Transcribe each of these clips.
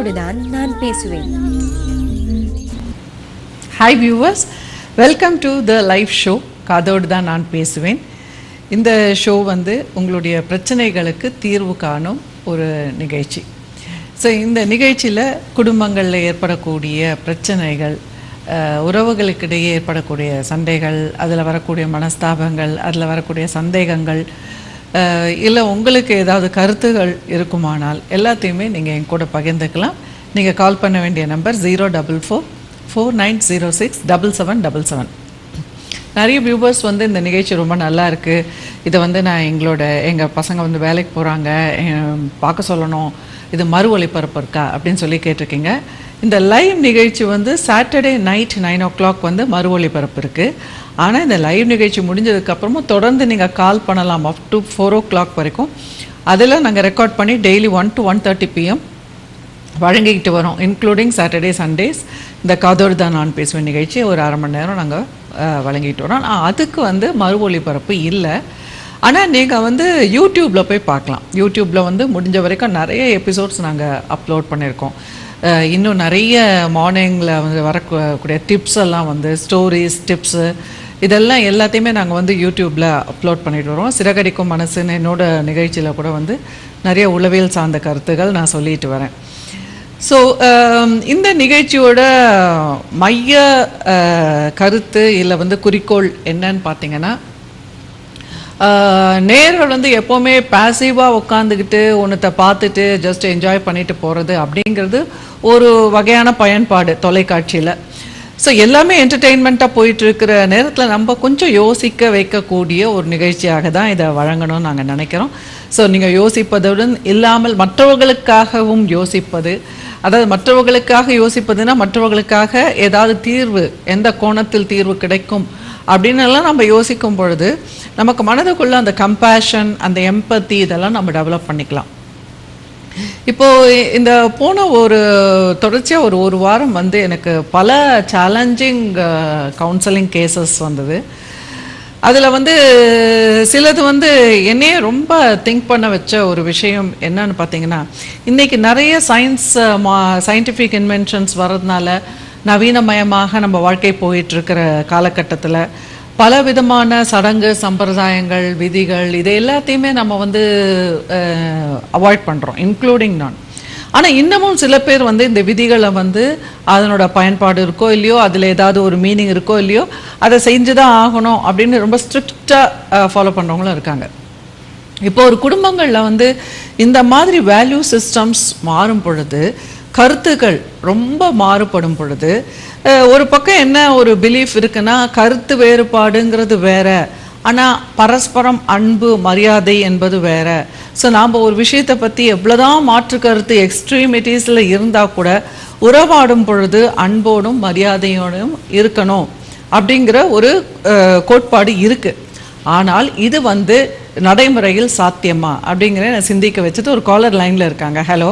Kathoduthan Nan Pesuven. Hi viewers, welcome to the live show Kathoduthan Nan Pesuven. இந்த show வந்து உங்களுடைய பிரச்சனைகளுக்கு தீர்வு காணும் ஒரு நிகழ்ச்சி. ஸோ இந்த நிகழ்ச்சியில் குடும்பங்களில் ஏற்படக்கூடிய பிரச்சனைகள், உறவுகளுக்கிடையே ஏற்படக்கூடிய சண்டைகள், அதில் வரக்கூடிய மனஸ்தாபங்கள், அதில் வரக்கூடிய சந்தேகங்கள், இல்லை உங்களுக்கு ஏதாவது கருத்துகள் இருக்குமானால் எல்லாத்தையுமே நீங்கள் என் கூட பகிர்ந்துக்கலாம். நீங்கள் கால் பண்ண வேண்டிய நம்பர் 04449067777. நிறைய வியூவர்ஸ் வந்து இந்த நிகழ்ச்சி ரொம்ப நல்லா இருக்குது, இதை வந்து நான் எங்கள் பசங்க வந்து வேலைக்கு போகிறாங்க, பார்க்க சொல்லணும், இது மறு ஒளிபரப்பு இருக்கா அப்படின்னு சொல்லி கேட்டிருக்கீங்க. இந்த லைவ் நிகழ்ச்சி வந்து சாட்டர்டே நைட் 9 o'clock வந்து மறு ஒளிபரப்பு இருக்குது. ஆனால் இந்த லைவ் நிகழ்ச்சி முடிஞ்சதுக்கப்புறமும் தொடர்ந்து நீங்கள் கால் பண்ணலாம் அப் டு 4 o'clock வரைக்கும். அதில் நாங்கள் ரெக்கார்ட் பண்ணி டெய்லி 1 to 1:30 PM வழங்கிக்கிட்டு வரோம், இன்க்ளூடிங் சாட்டர்டே சண்டேஸ். இந்த காதோடுதான் நான் பேசுவேன் நிகழ்ச்சி ஒரு அரை மணி நேரம் நாங்கள் வழங்கிட்டு வரோம். அதுக்கு வந்து மறு ஒளிபரப்பு இல்லை. ஆனால் நீங்கள் வந்து யூடியூப்பில் போய் பார்க்கலாம். யூடியூப்பில் வந்து முடிஞ்ச வரைக்கும் நிறைய எபிசோட்ஸ் நாங்கள் அப்லோட் பண்ணியிருக்கோம். இன்னும் நிறைய மார்னிங்கில் வந்து வரக்கூடிய டிப்ஸ் எல்லாம் வந்து ஸ்டோரிஸ், டிப்ஸு, இதெல்லாம் எல்லாத்தையுமே நாங்கள் வந்து யூடியூப்பில் அப்லோட் பண்ணிட்டு வரோம். சிறகடிக்கும் மனசுன்னு என்னோட நிகழ்ச்சியில் கூட வந்து நிறைய உளவியல் சார்ந்த கருத்துக்கள் நான் சொல்லிட்டு வரேன். ஸோ இந்த நிகழ்ச்சியோட மைய கருத்து இல்லை வந்து குறிக்கோள் என்னன்னு பார்த்தீங்கன்னா, நேர்கள் வந்து எப்போவுமே பாசிவாக உட்காந்துக்கிட்டு ஒன்றத்தை பார்த்துட்டு ஜஸ்ட் என்ஜாய் பண்ணிட்டு போகிறது அப்படிங்கிறது ஒரு வகையான பயன்பாடு தொலைக்காட்சியில். ஸோ எல்லாமே என்டர்டெயின்மெண்ட்டாக போயிட்டுருக்கிற நேரத்தில் நம்ம கொஞ்சம் யோசிக்க வைக்கக்கூடிய ஒரு நிகழ்ச்சியாக தான் இதை வழங்கணும்னு நாங்கள் நினைக்கிறோம். ஸோ நீங்கள் யோசிப்பதுடன் இல்லாமல் மற்றவர்களுக்காகவும் யோசிப்பது, அதாவது மற்றவர்களுக்காக யோசிப்பதுன்னா மற்றவர்களுக்காக ஏதாவது தீர்வு, எந்த கோணத்தில் தீர்வு கிடைக்கும் அப்படின்னு எல்லாம் நம்ம யோசிக்கும் பொழுது நமக்கு மனதுக்குள்ள அந்த கம்பேஷன், அந்த எம்பத்தி, இதெல்லாம் நம்ம டெவலப் பண்ணிக்கலாம். இப்போது இந்த போன ஒரு தொடர்ச்சியாக ஒரு வாரம் வந்து எனக்கு பல சேலஞ்சிங் கவுன்சிலிங் கேசஸ் வந்தது. அதில் வந்து சிலது வந்து என்னையே ரொம்ப திங்க் பண்ண வச்ச ஒரு விஷயம் என்னன்னு பார்த்தீங்கன்னா, இன்றைக்கி நிறைய சயின்டிஃபிக் இன்வென்ஷன்ஸ் வர்றதுனால நவீனமயமாக நம்ம வாழ்க்கை போயிட்டுருக்கிற காலகட்டத்தில் பல விதமான சடங்கு, சம்பிரதாயங்கள், விதிகள், இது எல்லாத்தையுமே நம்ம வந்து அவாய்ட் பண்ணுறோம், இன்க்ளூடிங் நான். ஆனால் இன்னமும் சில பேர் வந்து இந்த விதிகளை வந்து அதனோட பயன்பாடு இருக்கோ இல்லையோ, அதில் ஏதாவது ஒரு மீனிங் இருக்கோ இல்லையோ, அதை செஞ்சு தான் ஆகணும் அப்படின்னு ரொம்ப ஸ்ட்ரிக்டாக ஃபாலோ பண்ணுறவங்களும் இருக்காங்க. இப்போ ஒரு குடும்பங்களில் வந்து இந்த மாதிரி வேல்யூ சிஸ்டம்ஸ் மாறும் பொழுது, கருத்துக்கள் ரொம்ப மாறுபடும் பொழுது, ஒரு பக்கம் என்ன ஒரு பிலீஃப் இருக்குன்னா, கருத்து வேறுபாடுங்கிறது வேற, ஆனால் பரஸ்பரம் அன்பு, மரியாதை என்பது வேற. ஸோ நாம் ஒரு விஷயத்தை பற்றி எவ்வளோதான் மாற்று கருத்து எக்ஸ்ட்ரீமிட்டிஸில் இருந்தால் கூட உறவாடும் பொழுது அன்போடும் மரியாதையோடும் இருக்கணும் அப்படிங்கிற ஒரு கோட்பாடு இருக்குது. ஆனால் இது வந்து நடைமுறையில் சாத்தியமா அப்படிங்கிற நான் சிந்திக்க வச்சது. ஒரு காலர் லைனில் இருக்காங்க. ஹலோ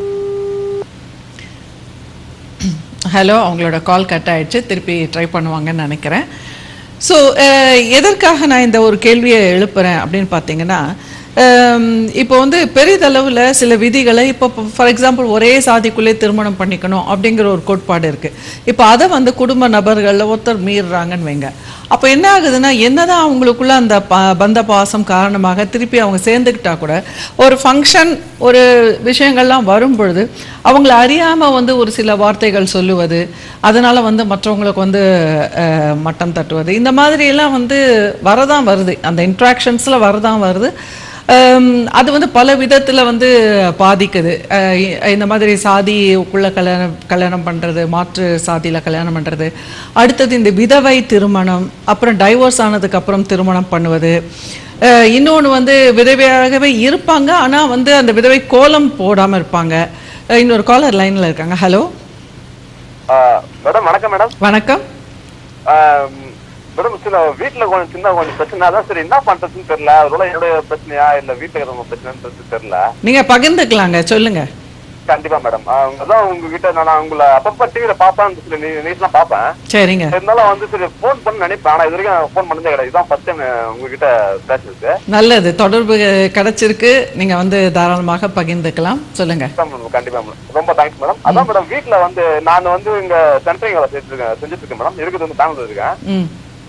ஹலோ, அவங்களோட கால் கட் ஆகிடுச்சு, திருப்பி ட்ரை பண்ணுவாங்கன்னு நினைக்கிறேன். ஸோ எதற்காக நான் இந்த ஒரு கேள்வியை எழுப்புகிறேன் அப்படின்னு பார்த்தீங்கன்னா, இப்போ வந்து பெரிதளவில் சில விதிகளை, இப்போ ஃபார் எக்ஸாம்பிள் ஒரே சாதிக்குள்ளே திருமணம் பண்ணிக்கணும் அப்படிங்கிற ஒரு கோட்பாடு இருக்குது. இப்போ அதை வந்து குடும்ப நபர்களில் ஒருத்தர் மீறுறாங்கன்னு வைங்க. அப்போ என்ன ஆகுதுன்னா, என்னதான் அவங்களுக்குள்ள அந்த பந்த பாசம் காரணமாக திருப்பி அவங்க சேர்ந்துக்கிட்டா கூட ஒரு ஃபங்க்ஷன், ஒரு விஷயங்கள்லாம் வரும் பொழுது அவங்கள அறியாமல் வந்து ஒரு சில வார்த்தைகள் சொல்லுவது, அதனால் வந்து மற்றவங்களுக்கு வந்து மட்டம் தட்டுவது, இந்த மாதிரியெல்லாம் வந்து வரதான் வருது, அந்த இன்ட்ராக்ஷன்ஸில் வரதான் வருது. அது வந்து பல விதத்தில் வந்து பாதிக்குது. இந்த மாதிரி சாதிக்குள்ளே கல்யாணம் பண்ணுறது, மாற்று சாதியில் கல்யாணம் பண்ணுறது, அடுத்தது இந்த விதவை திருமணம், அப்புறம் டைவோர்ஸ் ஆனதுக்கப்புறம் திருமணம் பண்ணுவது, இன்னொன்று வந்து விதவையாகவே இருப்பாங்க ஆனால் வந்து அந்த விதவை கோலம் போடாமல் இருப்பாங்க. இன்னொரு காலர் லைனில் இருக்காங்க. Hello madam. வணக்கம் மேடம். வணக்கம் மேடம். வீட்டுல கொஞ்சம் பிரச்சனை தான், சரி என்ன பண்றதுன்னு தெரியல. அதோட என்னுடைய பிரச்சனையா இல்ல வீட்டுல இருக்கிறவங்க பிரச்சனைன்னு தெரியல. நீங்க பகிர்ந்துக்கலாங்க, சொல்லுங்க. கண்டிப்பா மேடம். அதான் உங்ககிட்ட நான் உங்களை அப்பப்ப டிவில பாப்பேன், நியூஸ்லாம் பாப்பேன். சரிங்க. இருந்தாலும் வந்து சரி போன் பண்ண நினைப்பேன். ஆனா இது வரைக்கும் போன் பண்ணதே கிடையாது. இதான் ஃபர்ஸ்ட் டைம் உங்ககிட்ட பேசுறது. நல்லது, தொடர்பு கிடைச்சிருக்கு. நீங்க வந்து தாராளமாக பகிர்ந்துக்கலாம். சொல்லுங்க. கண்டிப்பா மேடம், ரொம்ப தேங்க்ஸ் மேடம். அதான் மேடம் வீட்டுல வந்து நான் வந்து இங்க சென்ட்ரிங் வேலை செஞ்சுட்டு இருக்கேன் மேடம். இருக்குது வந்து பெங்களூர் இருக்கேன்.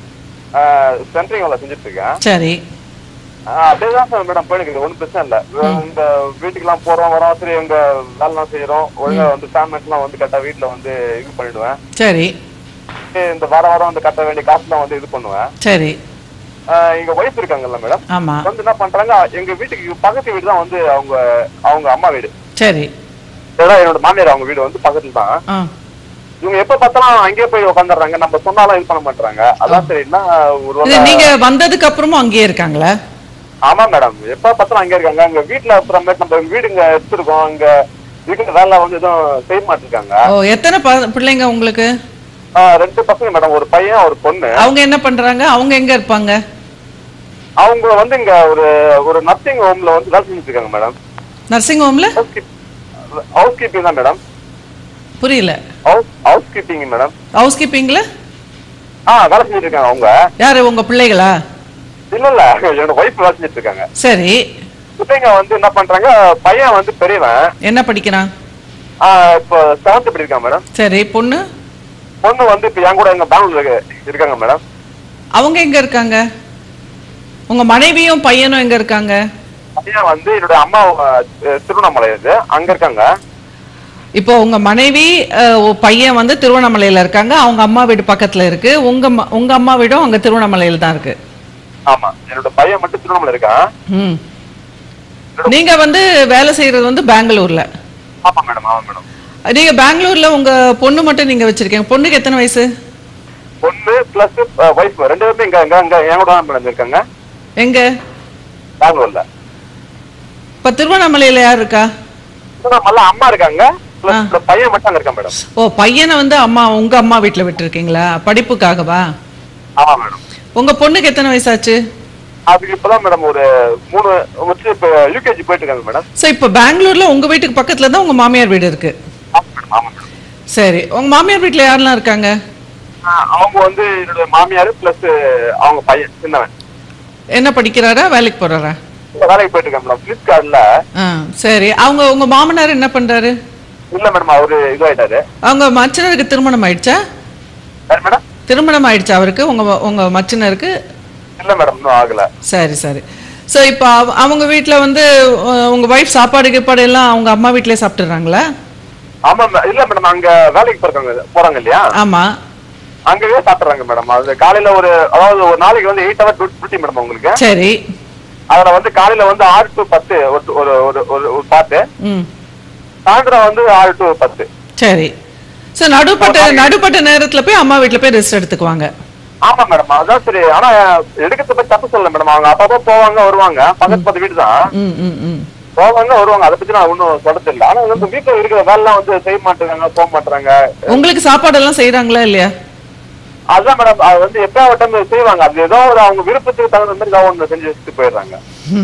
சென்ட்ரிங் வேலை செஞ்சுட்டு இருக்கேன். சரி. அப்படியேதான் சார் மேடம் போயிருக்கு. ஒன்றும் பிரச்சனை இல்லை. இந்த வீட்டுக்கு எல்லாம் போறோம் வரோம், சரி எங்க வேலைலாம் செய்யறோம், ஒழுங்கா வந்து பேமெண்ட் எல்லாம் வந்து கரெக்டா வீட்டுல வந்து இது பண்ணிடுவேன். சரி. இந்த வாரம் வந்து கட்ட வேண்டிய காசுலாம் வந்து இது பண்ணுவேன். சரி. எங்க ஒய்ஃப் இருக்காங்கல்ல மேடம், ஆமா, வந்து என்ன பண்றாங்க, எங்க வீட்டுக்கு பக்கத்து வீடு தான் வந்து அவங்க அம்மா வீடு. சரி. என்னோட மாமியார் அவங்க வீடு வந்து பக்கத்துல தான். இவங்க எப்ப பார்த்தாலும் அங்கேயே போய் உட்காந்துறாங்க. நம்ம சொன்னாலும் இது பண்ண மாட்டாங்க. அதான் சரின்னா நீங்க வந்ததுக்கு அப்புறமும் அங்கேயே இருக்காங்களா? ஆமா மேடம், எப்ப பார்த்தாலும் அங்கே இருக்காங்க. எங்க வீட்டுல அப்புறமேட்டு நம்ம வீடு இங்க எடுத்துருக்கோம். இங்க வீட்டுல வேலை வந்து எதுவும் செய்ய மாட்டிருக்காங்க. எத்தனை பிள்ளைங்க உங்களுக்கு? 2 பசங்க மேடம், ஒரு பையன் ஒரு பொண்ணு. அவங்க என்ன பண்றாங்க? அவங்க எங்க இருப்பாங்க? அவங்க வந்து இங்க ஒரு நர்சிங் ஹோம்ல வந்து வேலை செஞ்சுட்டு இருக்காங்க மேடம். நர்சிங் ஹோம்ல ஹவுஸ் கீப்பிங் தான் மேடம். புரியல. House keeping madam. ஹவுஸ் கீப்பிங்ல வேலை செஞ்சுட்டு இருக்காங்க. அவங்க யாரு? உங்க பிள்ளைகளா? இல்ல இல்ல, என்னோட ஒய்ஃப் வேலை செஞ்சுட்டு இருக்காங்க. சரி. பிள்ளைங்க வந்து என்ன பண்றாங்க, பையன் வந்து பெரியவன். என்ன படிக்கிறான்? இப்போ 7th படிக்கிறான் மேடம். சரி. பொண்ணு வந்து இப்ப என் கூட எங்க பெங்களூர் இருக்காங்க மேடம். அவங்க எங்க இருக்காங்க? உங்க மனைவியும் பையனும் எங்க இருக்காங்க? பையன் வந்து என்னோட அம்மா திருவண்ணாமலை இருந்து அங்க இருக்காங்க. இப்போ உங்க மனைவி பையன் வந்து திருவண்ணாமலையில இருக்காங்க. அவங்க அம்மா வீடு பக்கத்துல இருக்கு. உங்க அம்மா வீடும் அங்க திருவண்ணாமலையில தான் இருக்கு. ஆமா, என்னோட பையன் மட்டும் திருவண்ணாமலை இருக்கான். நீங்க வந்து வேலை செய்யறது வந்து பெங்களூர்ல? ஆமா மேடம். ஆமா மேடம். நீங்க பெங்களூர்ல உங்க பொண்ணு மட்டும் நீங்க வச்சிருக்கீங்க. பொண்ணுக்கு எத்தனை வயசு? பொண்ணு பிளஸ் வைஃப் 2 பேருமே இங்க என் கூட தான் மேடம் இருக்காங்க. எங்க? பெங்களூர்ல. இப்ப திருவண்ணாமலையில யார் இருக்கா? திருவண்ணாமலை அம்மா இருக்காங்க. பையன் மட்டும் அங்க இருக்கான் மேடம். பையனை வந்து உங்க அம்மா வீட்டுல விட்டு இருக்கீங்களா? படிப்புக்காகவா? ஆமா மேடம். உங்க பொண்ணுக்கு எத்தனை வயசாச்சு? அதுக்கு இப்பதான் மேடம் ஒரு 3 வச்சு இப்ப யூகேஜி போயிட்டு இருக்காங்க மேடம். சோ இப்ப பெங்களூர்ல உங்க வீட்டுக்கு பக்கத்துல தான் உங்க மாமியார் வீடு இருக்கு. ஆமா மேடம். சரி. உங்க மாமியார் வீட்டுல யாரெல்லாம் இருக்காங்க? அவங்க வந்து என்னோட மாமியார் பிளஸ் அவங்க பையன் சின்னவன். என்ன படிக்கிறாரா? வேலைக்கு போறாரா? வேலைக்கு போயிட்டு இருக்காங்க மேடம், பிளிப்கார்ட்ல. சரி. உங்க மாமனார் என்ன பண்றாரு? இல்ல மேடம், அவரு இதுவாயிட்டாரு. அவங்க மச்சனருக்கு திருமணம் ஆயிடுச்சா? மேடம் திருமணம் ஆயிடுச்சா அவருக்கு? உங்க மச்சனருக்கு? இல்ல மேடம், இன்னும் ஆகல. சரி சரி. சோ இப்போ அவங்க வீட்டுல வந்து உங்க வைஃப் சாப்பாடு கீப்பாடு எல்லாம் அவங்க அம்மா வீட்லயே சாப்பிட்டுறாங்களா? ஆமா. இல்ல மேடம், அங்க வேலைக்கு போறாங்க இல்லையா? ஆமா, அங்கவே சாப்பிடுறாங்க மேடம். அது காலையில அதாவது ஒரு நாளைக்கு வந்து 8 hour டியூட்டி மேடம் உங்களுக்கு. சரி. அதுல வந்து காலையில வந்து 6 to 10 ஒரு பாட்டு, சாயந்தரம் வந்து 6 to 10. சரி. சோ நடுப்பட்ட நேரத்துல போய் அம்மா வீட்டுல போய் ரெஸ்ட் எடுத்துக்குவாங்க. ஆமா மேடம், அதான் சரி. ஆனா எடுக்கிறத பத்தி தப்பு சொல்லல மேடம். அவங்க அப்பப்போ போவாங்க வருவாங்க. பக்கத்து வீடு தான், போவாங்க வருவாங்க. அதை பத்தி நான் ஒன்னும் சொல்றது இல்லை. ஆனா வந்து வீட்டுல இருக்கிற வேலை வந்து செய்ய மாட்டாங்க, போக மாட்டாங்க. உங்களுக்கு சாப்பாடு எல்லாம் செய்யறாங்களா இல்லையா? அதுதான் மேடம், அது வந்து எப்ப செய்வாங்க. அது ஏதோ அவங்க விருப்பத்துக்கு தகுந்த மாதிரி ஏதாவது ஒண்ணு செஞ்சு வச்சுட்டு போயிடுறாங்க.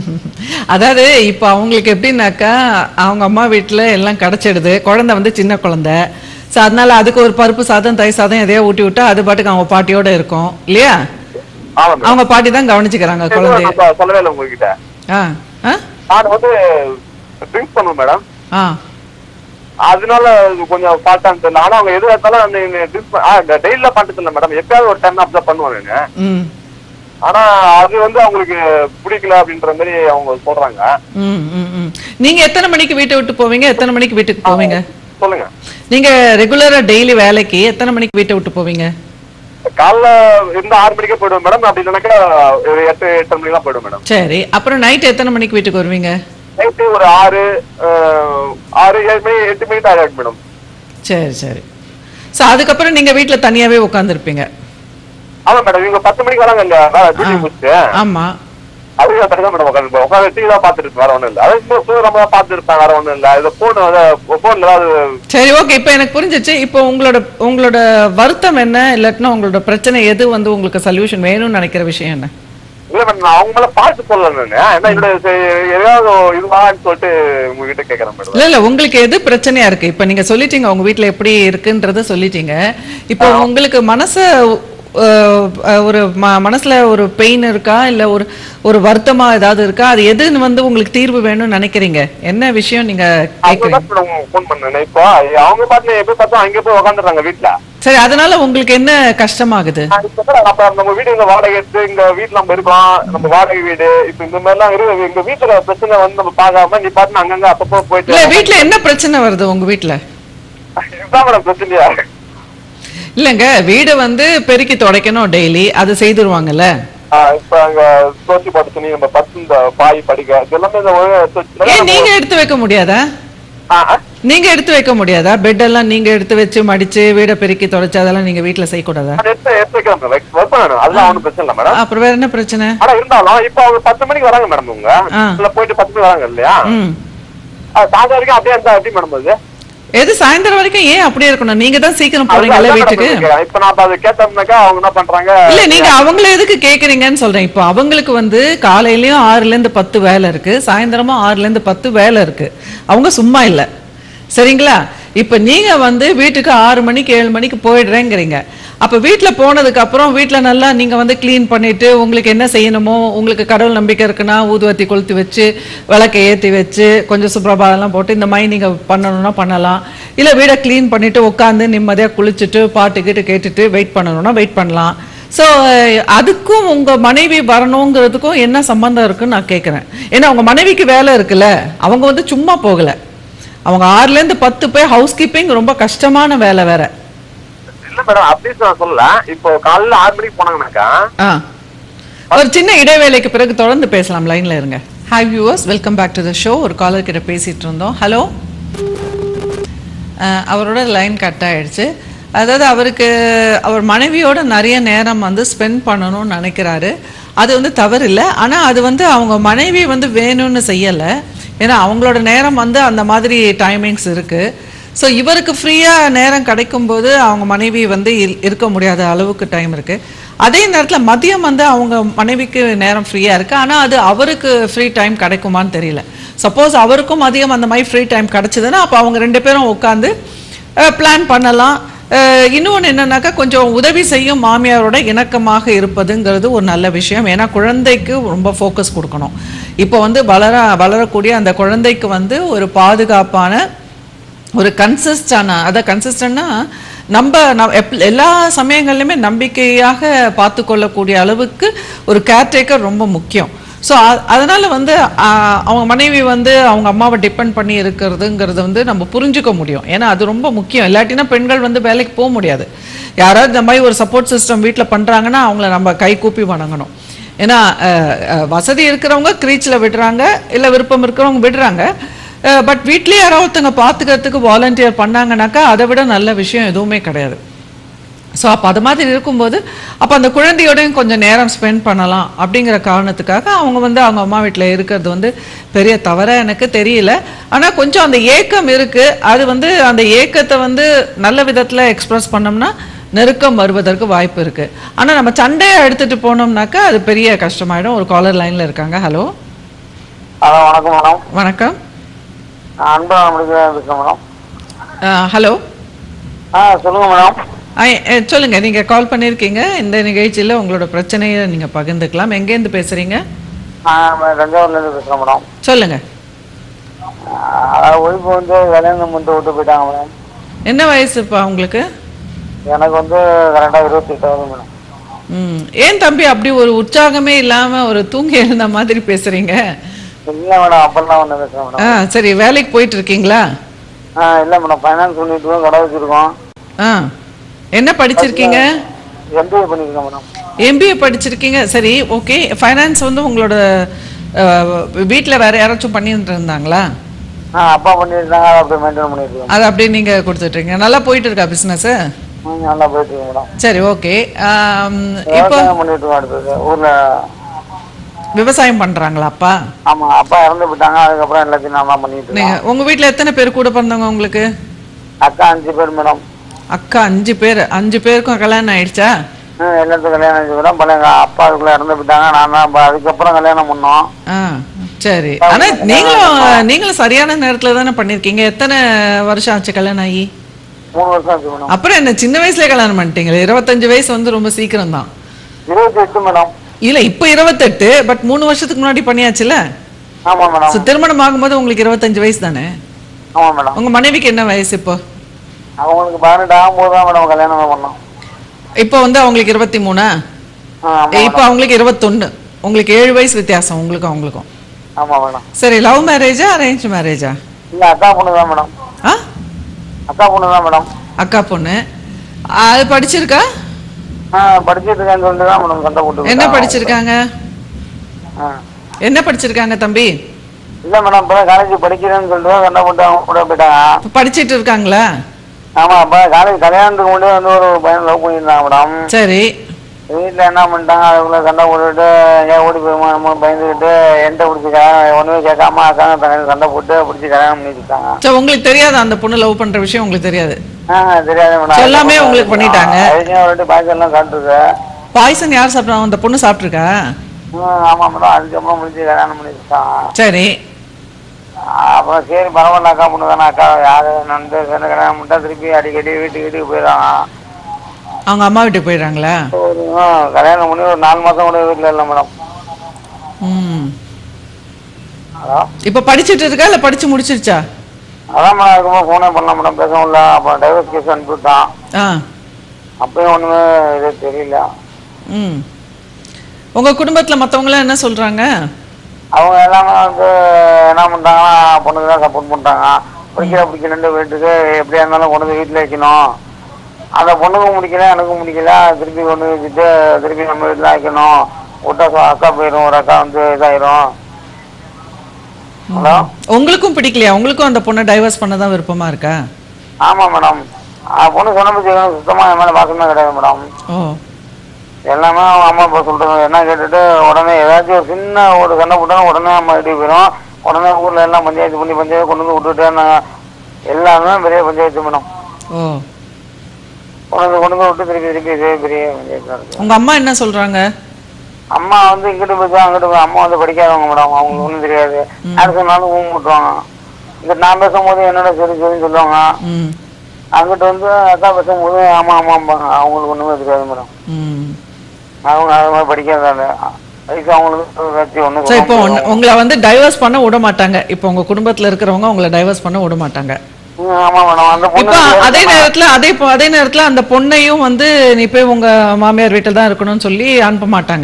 அதாவது இப்ப அவங்களுக்கு எப்படின்னாக்கா, அவங்க அம்மா வீட்டுல எல்லாம் கிடைச்சிடுது. குழந்தை வந்து சின்ன குழந்தை. சோ அதனால அதுக்கு ஒரு பருப்பு சாதம் தயிர் சாதம் எதையோ ஊட்டி விட்டா அது பாட்டுக்கு அவங்க பாட்டியோட இருக்கும் இல்லையா? அவங்க பாட்டி தான் கவனிச்சுக்கிறாங்க குழந்தைய. சொல்லவே இல்லை உங்ககிட்ட. நான் வந்து ட்ரிங்க் பண்ணுவேன் மேடம். அதனால கொஞ்சம் பார்த்தான்னு தெரியல. ஆனா அவங்க எது எடுத்தாலும் டெய்லிலாம் பண்றது இல்லை மேடம். எப்பயாவது ஒரு டைம் அப்சர்வ் பண்ணுவாங்க. ஆனா அது வந்து அவங்களுக்கு பிடிக்கல அப்படின்ற மாதிரி அவங்க சொல்றாங்க. நீங்க எத்தனை மணிக்கு வீட்டை விட்டு போவீங்க? எத்தனை மணிக்கு வீட்டுக்கு போவீங்க? சொல்லுங்க. நீங்க ரெகுலரா டெய்லி வேலைக்கு எத்தனை மணிக்கு வீட்டை விட்டு போவீங்க? காலைல இருந்து 6 மணிக்கே போயிடுவேன் மேடம். அப்படி இல்லைனாக்கா 8 மணிக்கெல்லாம் போயிடுவேன் மேடம். சரி. அப்புறம் நைட் எத்தனை மணிக்கு வீட்டுக்கு வருவீங்க? நைட்டு ஒரு 6 7 மணி 8 மணி தான் ஆகும் மேடம். சரி சரி. சோ அதுக்கப்புறம் நீங்க வீட்டுல தனியாவே உட்கார்ந்துருப்பீங்க? ஆமா மேடம். இவங்க 10 மணிக்கு வராங்க இல்லையா? ஆமா. அதுக்கு தான் மேடம் உட்காந்து டிவி தான் பார்த்துட்டு வேற ஒண்ணும் இல்லை. அது நம்ம பார்த்துட்டு இருப்பேன், வேற ஒண்ணும் இல்லை. இது போன்ல ஏதாவது. சரி, ஓகே. இப்ப எனக்கு புரிஞ்சிச்சு. இப்போ உங்களோட வருத்தம் என்ன, இல்லாட்டினா உங்களோட பிரச்சனை எது வந்து உங்களுக்கு சொல்யூஷன் வேணும்னு நினைக்கிற விஷயம் என்ன? இல்ல மேடம் நான் அவங்க மேல பார்த்து சொல்லல ஏன்னா என்னோட ஏதாவது இதுவான்னு சொல்லிட்டு உங்ககிட்ட கேக்குறேன் மேடம். இல்ல உங்களுக்கு எது பிரச்சனையா இருக்கு? இப்ப நீங்க சொல்லிட்டீங்க உங்க வீட்டுல எப்படி இருக்குன்றத சொல்லிட்டீங்க. இப்போ உங்களுக்கு ஒரு மனசுல ஒரு பெயின் இருக்கா இல்ல ஒரு வருத்தமா ஏதாவது இருக்கா? அது எதுன்னு வந்து உங்களுக்கு தீர்வு வேணும்னு நினைக்கிறீங்க? என்ன விஷயம் நீங்க கேக்குறீங்க? ஃபோன் பண்ணேன். இப்போ அவங்க பாட்டு எப்ப பார்த்தா அங்க போய் உட்காந்துறாங்க வீட்டுல. சரி, அதனால உங்களுக்கு என்ன கஷ்டமாகுது? நம்ம வீடு இங்க வாடகை எடுத்து இங்க வீட்டுல நம்ம இருக்கோம், நம்ம வாடகை வீடு இப்ப இந்த மாதிரி எல்லாம் இருக்கு. எங்க வீட்டுல பிரச்சனை வந்து நம்ம பாக்காம நீ பாட்டு அங்கங்க அப்பப்போ போயிட்டு. இல்ல வீட்டுல என்ன பிரச்சனை வருது உங்க வீட்டுல? இதுதான் மேடம் பிரச்சனையா? இல்லங்க, வீடு வந்து பெருக்கி துடைக்கணும் டெய்லி, அது செய்துருவாங்கல்ல. இப்ப அங்க தோச்சி போட்டு துணி நம்ம பத்து இந்த பாய் படிக்க எல்லாமே நீங்க எடுத்து வைக்க முடியாதா? நீங்க எடுத்து வைக்க முடியாதா? பெட் எல்லாம் நீங்க எடுத்து வச்சு மடிச்சு வீட பெருக்கி தொடச்சு அதெல்லாம் நீங்க வீட்டுல செய்ய கூடாதா? அப்புறம் வேற என்ன பிரச்சனை? ஆனா இருந்தாலும் இப்ப அவங்க 10 மணிக்கு வராங்க மேடம். உங்க போயிட்டு 10 மணிக்கு வராங்க இல்லையா? சாயந்தரம் வரைக்கும் அப்படியே இருந்தா எப்படி மேடம் அது? எது சாயந்தரம் வரைக்கும் ஏன் அப்படியே இருக்கணும்? நீங்க தான் சீக்கிரம் போறீங்கல்ல வீட்டுக்கு. இப்ப நான் அதை கேட்டோம்னாக்கா அவங்க என்ன பண்றாங்க? இல்ல நீங்க அவங்கள எதுக்கு கேக்குறீங்கன்னு சொல்றேன். இப்போ அவங்களுக்கு வந்து காலையிலயும் 6ல இருந்து 10 வேலை இருக்கு, சாயந்தரமும் 6ல இருந்து 10 வேலை இருக்கு. அவங்க சும்மா இல்ல, சரிங்களா? இப்ப நீங்க வந்து வீட்டுக்கு 6 மணிக்கு 7 மணிக்கு போயிடுறேங்கிறீங்க. அப்ப வீட்டுல போனதுக்கு அப்புறம் வீட்டுல நல்லா நீங்க வந்து கிளீன் பண்ணிட்டு உங்களுக்கு என்ன செய்யணுமோ, உங்களுக்கு கடவுள் நம்பிக்கை இருக்குன்னா ஊதுவத்தி கொளுத்தி வச்சு விளக்கை ஏற்றி வச்சு கொஞ்சம் சுப்ரபாதம்லாம் போட்டு இந்த மாதிரி நீங்க பண்ணணும்னா பண்ணலாம். இல்ல வீடை கிளீன் பண்ணிட்டு உட்காந்து நிம்மதியா குளிச்சுட்டு பாட்டு கிட்டு கேட்டுட்டு வெயிட் பண்ணணும்னா வெயிட் பண்ணலாம். ஸோ அதுக்கும் உங்க மனைவி வரணுங்கிறதுக்கும் என்ன சம்பந்தம் இருக்குன்னு நான் கேட்குறேன். ஏன்னா உங்க மனைவிக்கு வேலை இருக்குல்ல, அவங்க வந்து சும்மா போகல. அவங்க 6ல இருந்து 10 போய் ஹவுஸ் கீப்பிங் ரொம்ப கஷ்டமான வேலை வேற. இல்ல மேடம் அப்படி சொல்லல. இப்போ காலையில 6 மணிக்கு போனாங்கனாக்கா ஒரு சின்ன இடைவேளைக்கு பிறகு தொடர்ந்து பேசலாம். லைன்ல இருங்க. Hi viewers, welcome back to the show. ஒரு காலர் கிட்ட பேசிட்டு இருந்தோம். ஹலோ. அவரோட லைன் கட் ஆயிடுச்சு. அதாவது அவர் மனைவியோட நிறைய நேரம் வந்து ஸ்பெண்ட் பண்ணணும்னு நினைக்கிறாரு. அது வந்து தவறு இல்லை. ஆனால் அது வந்து அவங்க மனைவி வந்து வேணும்னு செய்யலை. ஏன்னா அவங்களோட நேரம் வந்து அந்த மாதிரி டைமிங்ஸ் இருக்குது. ஸோ இவருக்கு ஃப்ரீயாக நேரம் கிடைக்கும்போது அவங்க மனைவி வந்து இருக்க முடியாத அளவுக்கு டைம் இருக்குது. அதே நேரத்தில் மதியம் வந்து அவங்க மனைவிக்கு நேரம் ஃப்ரீயாக இருக்குது. ஆனால் அது அவருக்கு ஃப்ரீ டைம் கிடைக்குமான்னு தெரியல. சப்போஸ் அவருக்கும் மதியம் அந்த மாதிரி ஃப்ரீ டைம் கிடச்சிதுன்னா அப்போ அவங்க 2 பேரும் உட்காந்து பிளான் பண்ணலாம். இன்னொன்று என்னன்னாக்கா கொஞ்சம் உதவி செய்யும் மாமியாரோட இணக்கமாக இருப்பதுங்கிறது ஒரு நல்ல விஷயம். ஏன்னா குழந்தைக்கு ரொம்ப ஃபோக்கஸ் கொடுக்கணும். இப்போ வந்து வளரக்கூடிய அந்த குழந்தைக்கு வந்து ஒரு பாதுகாப்பான ஒரு கன்சிஸ்டன்ட்னா நம்ம எல்லா சமயங்கள்லையுமே நம்பிக்கையாக பார்த்து கொள்ளக்கூடிய அளவுக்கு ஒரு கேர்டேக்கர் ரொம்ப முக்கியம். ஸோ அதனால் வந்து அவங்க மனைவி வந்து அவங்க அம்மாவை டிபெண்ட் பண்ணி இருக்கிறதுங்கிறது வந்து நம்ம புரிஞ்சுக்க முடியும். ஏன்னா அது ரொம்ப முக்கியம். இல்லாட்டினா பெண்கள் வந்து வேலைக்கு போக முடியாது. யாராவது இந்த மாதிரி ஒரு சப்போர்ட் சிஸ்டம் வீட்டில் பண்ணுறாங்கன்னா அவங்கள நம்ம கை கூப்பி வணங்கணும். ஏன்னா வசதி இருக்கிறவங்க க்ரீச்சில் விடுறாங்க, இல்லை விருப்பம் இருக்கிறவங்க விடுறாங்க. பட் வீட்லேயே யாராவது ஒருத்தங்க பார்த்துக்கிறதுக்கு வாலண்டியர் பண்ணாங்கனாக்கா அதை விட நல்ல விஷயம் எதுவுமே கிடையாது. ஸோ அப்போ அது மாதிரி இருக்கும்போது அப்போ அந்த குழந்தையோடையும் கொஞ்சம் நேரம் ஸ்பெண்ட் பண்ணலாம் அப்படிங்கிற காரணத்துக்காக அவங்க வந்து அவங்க அம்மா வீட்டில் இருக்கிறது வந்து பெரிய தவறாக எனக்கு தெரியல. ஆனால் கொஞ்சம் அந்த ஏக்கம் இருக்குது. அது வந்து அந்த ஏக்கத்தை வந்து நல்ல விதத்தில் எக்ஸ்ப்ரெஸ் பண்ணோம்னா நெருக்கம் வருவதற்கு வாய்ப்பு இருக்குது. ஆனால் நம்ம சண்டையை எடுத்துகிட்டு போனோம்னாக்கா அது பெரிய கஷ்டமாயிடும். ஒரு காலர் லைனில் இருக்காங்க. ஹலோ. வணக்கம் மேடம். வணக்கம். மேடம். ஹலோ. சொல்லுங்க மேடம். சொல்லுங்க, நீங்க கால் பண்ணிருக்கீங்க. இந்த நிகழ்ச்சியில உங்களோட பிரச்சனையை நீங்க பகிர்ந்துக்கலாம். எங்கேருந்து பேசுறீங்க? தஞ்சாவூர்ல இருந்து பேசுறேன் மேடம். சொல்லுங்க. ஒய்ஃப் வந்து வேலையில வந்து விட்டு போயிட்டாங்க மேடம். என்ன வயசுப்பா உங்களுக்கு? எனக்கு வந்து கரெக்டா 28 ஆகுது மேடம். ஏன் தம்பி அப்படி ஒரு உற்சாகமே இல்லாம ஒரு தூங்கி எழுந்த மாதிரி பேசுறீங்க? இல்ல மேடம், அப்பெல்லாம் வந்து பேசுறேன் மேடம். சரி, வேலைக்கு போயிட்டு இருக்கீங்களா? இல்ல மேடம், ஃபைனான்ஸ் பண்ணிட்டு கடை வச்சிருக்கோம். என்ன படிச்சிருக்கீங்க? MBA பண்ணிருக்கேன் மேடம். MBA படிச்சிருக்கீங்க. சரி, ஓகே. ஃபைனான்ஸ் வந்து உங்களோட வீட்டுல வேற யாராச்சும் பண்ணிட்டு இருந்தாங்களா? அப்பா பண்ணிருந்தாங்க, அப்படியே மெயின்டைன் பண்ணிருக்கேன். அது அப்படியே நீங்க கொடுத்துட்டு இருக்கீங்க. நல்லா போயிட்டு இருக்கா பிசினஸ்? நல்லா போயிட்டு இருக்கு மேடம். சரி, ஓகே. இப்போ பண்ணிட்டு அடுத்தது ஊர்ல விவசாயம் பண்றாங்களா அப்பா? ஆமா, அப்பா இறந்து போயிட்டாங்க. அதுக்கப்புறம் எல்லாத்தையும் நான் தான் பண்ணிட்டு இருக்கேன். உங்க வீட்டுல எத்தனை பேர் கூட பிறந்தவங்க உங்களுக்கு? அக்கா 5 பேர் மேடம். அக்கா 5 பேர். 5 பேருக்கும் கல்யாணம் ஆயிடுச்சா? எல்லாத்துக்கும் கல்யாணம் வச்சுக்கிறோம். பல எங்க அப்பா அதுக்குள்ள இறந்து போயிட்டாங்க. நான் தான் அதுக்கப்புறம் கல்யாணம் பண்ணோம். சரி. ஆனா நீங்களும் சரியான நேரத்துல தானே பண்ணிருக்கீங்க. எத்தனை வருஷம் ஆச்சு கல்யாணம் ஆகி? 3 வருஷம் ஆச்சு மேடம். அப்புறம் என்ன சின்ன வயசுல கல்யாணம் பண்ணிட்டீங்களே? 25 வயசு வந்து ரொம்ப சீக்கிரம் தான். 28 மேடம். இல்ல இப்ப 28, பட் 3 வருஷத்துக்கு முன்னாடி பண்ணியாச்சுல? ஆமா மேடம். திருமணம் ஆகும்போது உங்களுக்கு 25 வயசு தானே? ஆமா மேடம். உங்க மனைவிக்கு என்ன வயசு இப்போ? அவங்களுக்கு 18 ஆகும்போது தான் மேடம் கல்யாணம் பண்ணோம். இப்போ வந்து அவங்களுக்கு 23. இப்போ அவங்களுக்கு 21. உங்களுக்கு 7 வயசு வித்தியாசம் உங்களுக்கும் அவங்களுக்கும். ஆமா மேடம். சரி, லவ் மேரேஜா அரேஞ்ச் மேரேஜா? இல்ல அக்கா பொண்ணு தான் மேடம். அக்கா பொண்ணு தான் மேடம். அக்கா பொண்ணு. அது படிச்சிருக்கா? படிச்சிட்டு இருக்கான்னு சொல்லிட்டு தான் மேடம் சண்டை போட்டு. என்ன படிச்சிருக்காங்க? என்ன படிச்சிருக்காங்க தம்பி? இல்ல மேடம் இப்ப காலேஜ் படிக்கிறேன்னு சொல்லிட்டு தான் சண்டை போட்டு அவங்க கூட போயிட்டாங்க. படிச்சிட்டு இருக்காங்களா? ஆமா, அப்ப காலேஜ் கல்யாணத்துக்கு முன்னே வந்து ஒரு பையன் லவ் பண்ணியிருந்தாங்க மேடம். சரி. வீட்டுல என்ன பண்ணிட்டாங்க, அதுக்குள்ள சண்டை போட்டுட்டு ஏன் ஓடி போய் பயந்துக்கிட்டு என்கிட்ட பிடிச்சிக்கிறாங்க. ஒண்ணுமே கேட்காம அக்காங்க தங்க சண்டை போட்டு பிடிச்சி கல்யாணம் பண்ணிட்டாங்க. உங்களுக்கு தெரியாது அந்த பொண்ணு லவ் பண்ற விஷயம்? உங்களுக்கு தெரியாது? தெரியாது மேடம். எல்லாமே உங்களுக்கு பண்ணிட்டாங்க. பாய்சன் எல்லாம் சாப்பிட்டுருக்கு. பாய்சன் யார் சாப்பிட்டா? அந்த பொண்ணு சாப்பிட்டுருக்கா? ஆமா மேடம். அதுக்கப்புறம் முடிச்சு கல்யாணம் பண்ணிட்டாங்க. சரி. அப்புறம் சரி பரவாயில்ல, அக்கா பொண்ணு தானே, அக்கா யாரு நண்டு கல்யாணம் பண்ணிட்டா திருப்பி அடிக்கடி வீட்டுக்கு போயிடறாங்க. அவங்க அம்மா வீட்டுக்கு போயிடுறாங்களா? கல்யாணம் பண்ணி ஒரு 4 மாசம் கூட வீட்டுல இல்ல மேடம். இப்ப படிச்சுட்டு இருக்கா இல்ல படிச்சு முடிச்சிருச்சா? அதான் மேடம் அதுக்கப்புறம் போனே பண்ணலாம் மேடம், பேச முடியல. அப்புறம் டைவர்ஸ் கேஸ் அனுப்பிவிட்டான். அப்பயும் ஒண்ணுமே இது தெரியல. உங்க குடும்பத்துல மத்தவங்க எல்லாம் என்ன சொல்றாங்க? அவங்க எல்லாமே வந்து என்ன பண்றாங்கன்னா பொண்ணுக்கு தான் சப்போர்ட் பண்றாங்க. பிடிக்கலன்னு வீட்டுக்கு எப்படியா இருந்தாலும் கொண்டு வந்து வீட்டுல வைக்கணும். அந்த பொண்ணுக்கும் முடிக்கல எனக்கும் முடிக்கல, திருப்பி கொண்டு வச்சுட்டு திருப்பி நம்ம வீட்டுல வைக்கணும். விட்டா அக்கா போயிடும், ஒரு அக்கா வந்து இதாயிரும். ஹலோ, உங்களுக்கும் பிடிக்கலையா? உங்களுக்கும் அந்த பொண்ணை டைவர்ஸ் பண்ணதான் விருப்பமா இருக்கா? ஆமா மேடம். பொண்ணு சொன்ன பத்தி சுத்தமா என் மேல பாசமே கிடையாது மேடம். எல்லாமே அவங்க அம்மா அப்பா சொல்றாங்க என்ன கேட்டுட்டு உடனே ஏதாச்சும் ஒரு சின்ன ஒரு சண்டை போட்டாலும் உடனே அம்மா வீட்டுக்கு போயிடும். உடனே ஊர்ல எல்லாம் பஞ்சாயத்து பண்ணி பஞ்சாயத்து கொண்டு வந்து விட்டுட்டு எல்லாமே பெரிய பஞ்சாயத்து மேடம். கொண்டு விட்டு திருப்பி பெரிய பஞ்சாயத்து. உங்க அம்மா என்ன சொல்றாங்க? அம்மா வந்து இங்கிட்டு போய் அங்கிட்டு போய் அம்மா வந்து படிக்காதவங்க மேடம். அவங்களுக்கு ஒண்ணும் தெரியாது. யாரு சொன்னாலும் ஊம் விட்டுருவாங்க. இங்கிட்டு நான் பேசும்போது என்னோட சரின்னு சொல்லுவாங்க. அங்கிட்டு வந்து அக்கா பேசும்போது ஆமா ஆமாம்பாங்க. அவங்களுக்கு ஒண்ணுமே தெரியாது மேடம். அவங்க அது மாதிரி படிக்காதால இப்போ உங்களை வந்து டைவர்ஸ் பண்ண விட மாட்டாங்க. இப்போ உங்க குடும்பத்துல இருக்கிறவங்க உங்களை டைவர்ஸ் பண்ண விட மாட்டாங்க. அதே நேரத்துல அந்த பொண்ணையும் வந்து நீ போய் உங்க மாமியார் வீட்டில் தான் இருக்கணும்னு சொல்லி அனுப்ப மாட்டாங்க.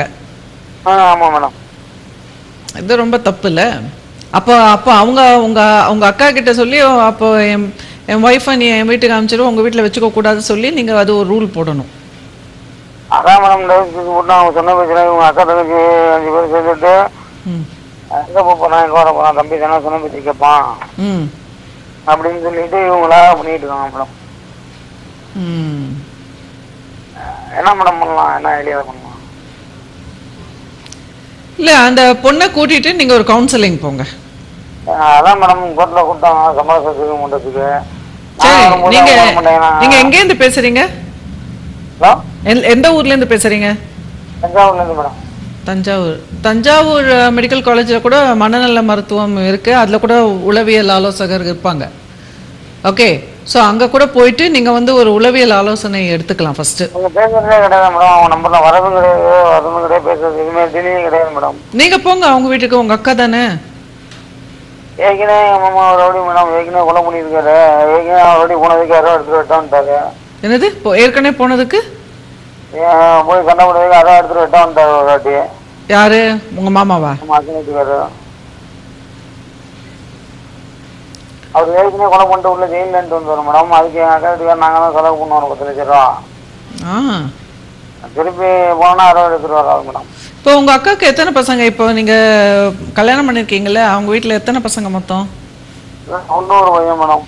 இது ரொம்ப தப்பு இல்ல? அப்போ அவங்க உங்க அக்கா கிட்ட சொல்லி அப்போ என் ஒய்ஃபை நீ என் வீட்டுக்கு அனுப்பிச்சிடும், உங்க வீட்டுல வச்சுக்க கூடாது சொல்லி நீங்க அது ஒரு ரூல் போடணும். அதான் மேடம் அவங்க சொன்ன பேசுறேன். இவங்க அக்கா தங்கச்சி 5 பேர் சேர்ந்துட்டு எங்க போறேன் எங்க வர போறான் தம்பி தானே சொன்ன பேச்சு கேட்பான் அப்படின்னு சொல்லிட்டு இவங்களா பண்ணிட்டு இருக்காங்க மேடம். என்ன மேடம் பண்ணலாம், என்ன ஐடியா பண்ணலாம்? இல்ல அந்த பொண்ணை கூட்டிட்டு நீங்க ஒரு கவுன்சிலிங் போங்க. அதான் மேடம் கோர்ட்ல கொடுத்தாங்க சமாளிச்சு பண்றதுக்கு. நீங்க எங்க இருந்து பேசுறீங்க? எந்த ஊர்ல இருந்து பேசுறீங்க? தஞ்சாவூர்ல இருந்து மேடம். தஞ்சாவூர் மெடிக்கல் காலேஜ்ல கூட மனநல மருத்துவம் இருக்கு. அதுல கூட உளவியல் ஆலோசகர் இருப்பாங்க. ஓகே, சோ அங்க கூட போயிட்டு நீங்க வந்து ஒரு உளவியல் ஆலோசனை எடுத்துக்கலாம் ஃபர்ஸ்ட். பேசுறதே கிடையாது மேடம். அவங்க நம்பர்ல வரது கிடையாது, பேசுறது எதுவுமே கிடையாது மேடம். நீங்க போங்க அவங்க வீட்டுக்கு. உங்க அக்கா தானே? ஏற்கனவே எங்க மாமா ரவுடி மேடம் ஏற்கனவே கொலை பண்ணியிருக்காரு. ஏற்கனவே ரவுடி போனதுக்கு யாரோ எடுத்துட்டு வெட்டான்ட்டாரு. என்னது ஏற்கனவே போனதுக்கு போய் சண்டை போடுறதுக்கு யாரோ எடுத்துட்டு வெட்டான்ட்டாரு ஒரு வாட்டி. யாரு? உங்க மாமாவா? வீட்டுக்காரு. அவர் ஏற்கனவே கொலை பண்ணிட்டு உள்ள ஜெயிலன்ட்டு வந்துரு மேடம். அதுக்கு என் அக்கா வீட்டுக்காரர் நாங்க தான் செலவு பண்ணுவோம் 10 லட்சம் ரூபா. திருப்பி போனா யாரோ எடுத்துட்டு வராது மேடம். இப்போ உங்க அக்காவுக்கு எத்தனை பசங்க? இப்போ நீங்க கல்யாணம் பண்ணிருக்கீங்கல்ல, அவங்க வீட்டுல எத்தனை பசங்க மொத்தம்? ஒரு பையன் மேடம்.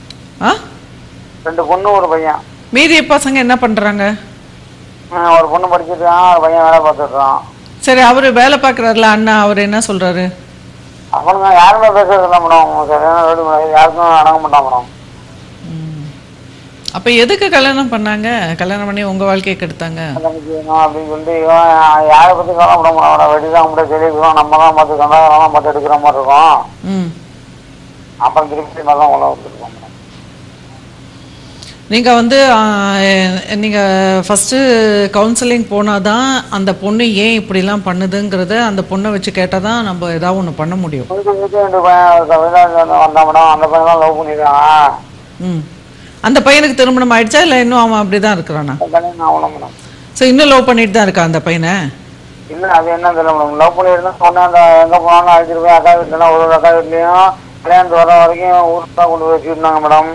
2 பொண்ணு 1 பையன். மீதி பசங்க என்ன பண்றாங்க? ஒரு பொண்ணு படிச்சிருக்கான், ஒரு பையன் வேலை பார்த்துருக்கான். சரி, அவரு வேலை பாக்குறாருல அண்ணா, அவர் என்ன சொல்றாரு? அவனுங்க யாருமே பேசுறது இல்லை மேடம். சரியான யாருக்கும் அடங்க மாட்டான் மேடம். அப்ப எதுக்கு கல்யாணம் பண்ணாங்க? கல்யாணம் பண்ணி உங்க வாழ்க்கையை கெடுத்தாங்க அப்படின்னு சொல்லிட்டு இவன் யாரை பத்தி கவலைப்பட மாட்டான், வெடிதான் கூட தெரிவிக்கிறோம், நம்ம தான் பார்த்து கண்டாதான் பார்த்து எடுக்கிற மாதிரி இருக்கும். அப்புறம் திருப்பி நல்லா உள்ள வந்துருக்கோம். நீங்க வந்து நீங்க ஃபர்ஸ்ட் கவுன்சிலிங் போனாதான் அந்த பொண்ணு ஏன் இப்படி எல்லாம் பண்ணுதுங்கிறத அந்த பொண்ணை வச்சு கேட்டாதான் நம்ம ஏதாவது ஒண்ணு பண்ண முடியும். அந்த பையன் தான் லவ் பண்ணிருக்கான். அந்த பையனுக்கு திருமணம் ஆயிடுச்சா இல்ல இன்னும் அவன் அப்படிதான் இருக்கிறானா? சோ இன்னும் லவ் பண்ணிட்டு தான் இருக்கா அந்த பையனை? இல்ல அது என்ன தெரியல மேடம், லவ் பண்ணிட்டு தான் சொன்னா அந்த எங்க போனாலும் அழைச்சிட்டு போய் அக்கா வீட்டுல ஒரு அக்கா வீட்லயும் கல்யாணத்து வர வரைக்கும் ஊருக்கு தான் கொண்டு போய் வச்சுருந்தாங்க மேடம்.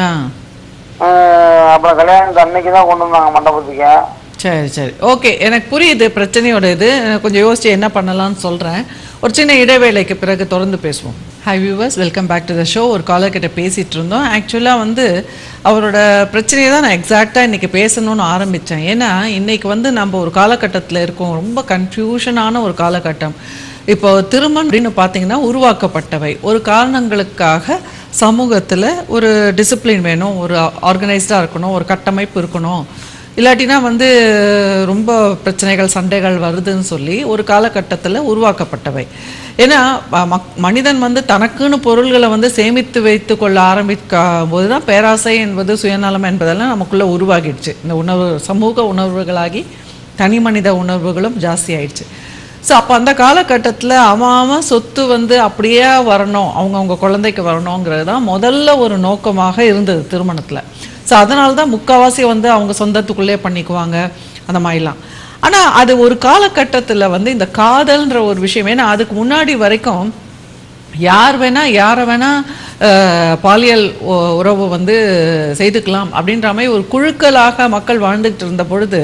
அப்புறம் கல்யாணத்து அன்னைக்குதான் கொண்டு வந்தாங்க மண்டபத்துக்கு. சரி சரி ஓகே, எனக்கு புரியுது பிரச்சனையோட இது. கொஞ்சம் யோசிச்சு என்ன பண்ணலாம்னு சொல்றேன். ஒரு சின்ன இடைவேளைக்கு பிறகு தொடர்ந்து பேசுவோம். Hi viewers, welcome back to the show. ஒரு காலர் கிட்ட பேசிட்டு இருந்தோம். ஆக்சுவலாக வந்து அவரோட பிரச்சனையை தான் நான் எக்ஸாக்டாக இன்னைக்கு பேசணும்னு ஆரம்பித்தேன். ஏன்னா இன்னைக்கு வந்து நம்ம ஒரு காலகட்டத்தில் இருக்கோம், ரொம்ப கன்ஃபியூஷனான ஒரு காலகட்டம். இப்போ திருமணம் அப்படின்னு பார்த்தீங்கன்னா உருவாக்கப்பட்டவை ஒரு காரணங்களுக்காக. சமூகத்தில் ஒரு டிசிப்ளின் வேணும், ஒரு ஆர்கனைஸ்டாக இருக்கணும், ஒரு கட்டமைப்பு இருக்கணும், இல்லாட்டினா வந்து ரொம்ப பிரச்சனைகள் சண்டைகள் வருதுன்னு சொல்லி ஒரு காலகட்டத்தில் உருவாக்கப்பட்டவை. ஏன்னா மனிதன் வந்து தனக்குன்னு பொருள்களை வந்து சேமித்து வைத்து கொள்ள ஆரம்பிக்கும் போது தான் பேராசை என்பது சுயநலம் என்பதெல்லாம் நமக்குள்ளே உருவாகிடுச்சு. இந்த உணர்வு சமூக உணர்வுகளாகி தனி மனித உணர்வுகளும் ஜாஸ்தி ஆயிடுச்சு. ஸோ அப்போ அந்த காலகட்டத்தில் அவன் சொத்து வந்து அப்படியே வரணும், அவங்கவுங்க குழந்தைக்கு வரணுங்கிறது தான் முதல்ல ஒரு நோக்கமாக இருந்தது திருமணத்தில். ஸோ அதனால தான் முக்கால்வாசி வந்து அவங்க சொந்தத்துக்குள்ளே பண்ணிக்குவாங்க அந்த மாதிரிலாம். ஆனால் அது ஒரு காலகட்டத்தில் வந்து இந்த காதல்ன்ற ஒரு விஷயம், ஏன்னா அதுக்கு முன்னாடி வரைக்கும் யார் வேணால் யாரை வேணால் பாலியல் உறவு வந்து செய்துக்கலாம் அப்படின்ற மாதிரி ஒரு குழுக்களாக மக்கள் வாழ்ந்துக்கிட்டு இருந்த பொழுது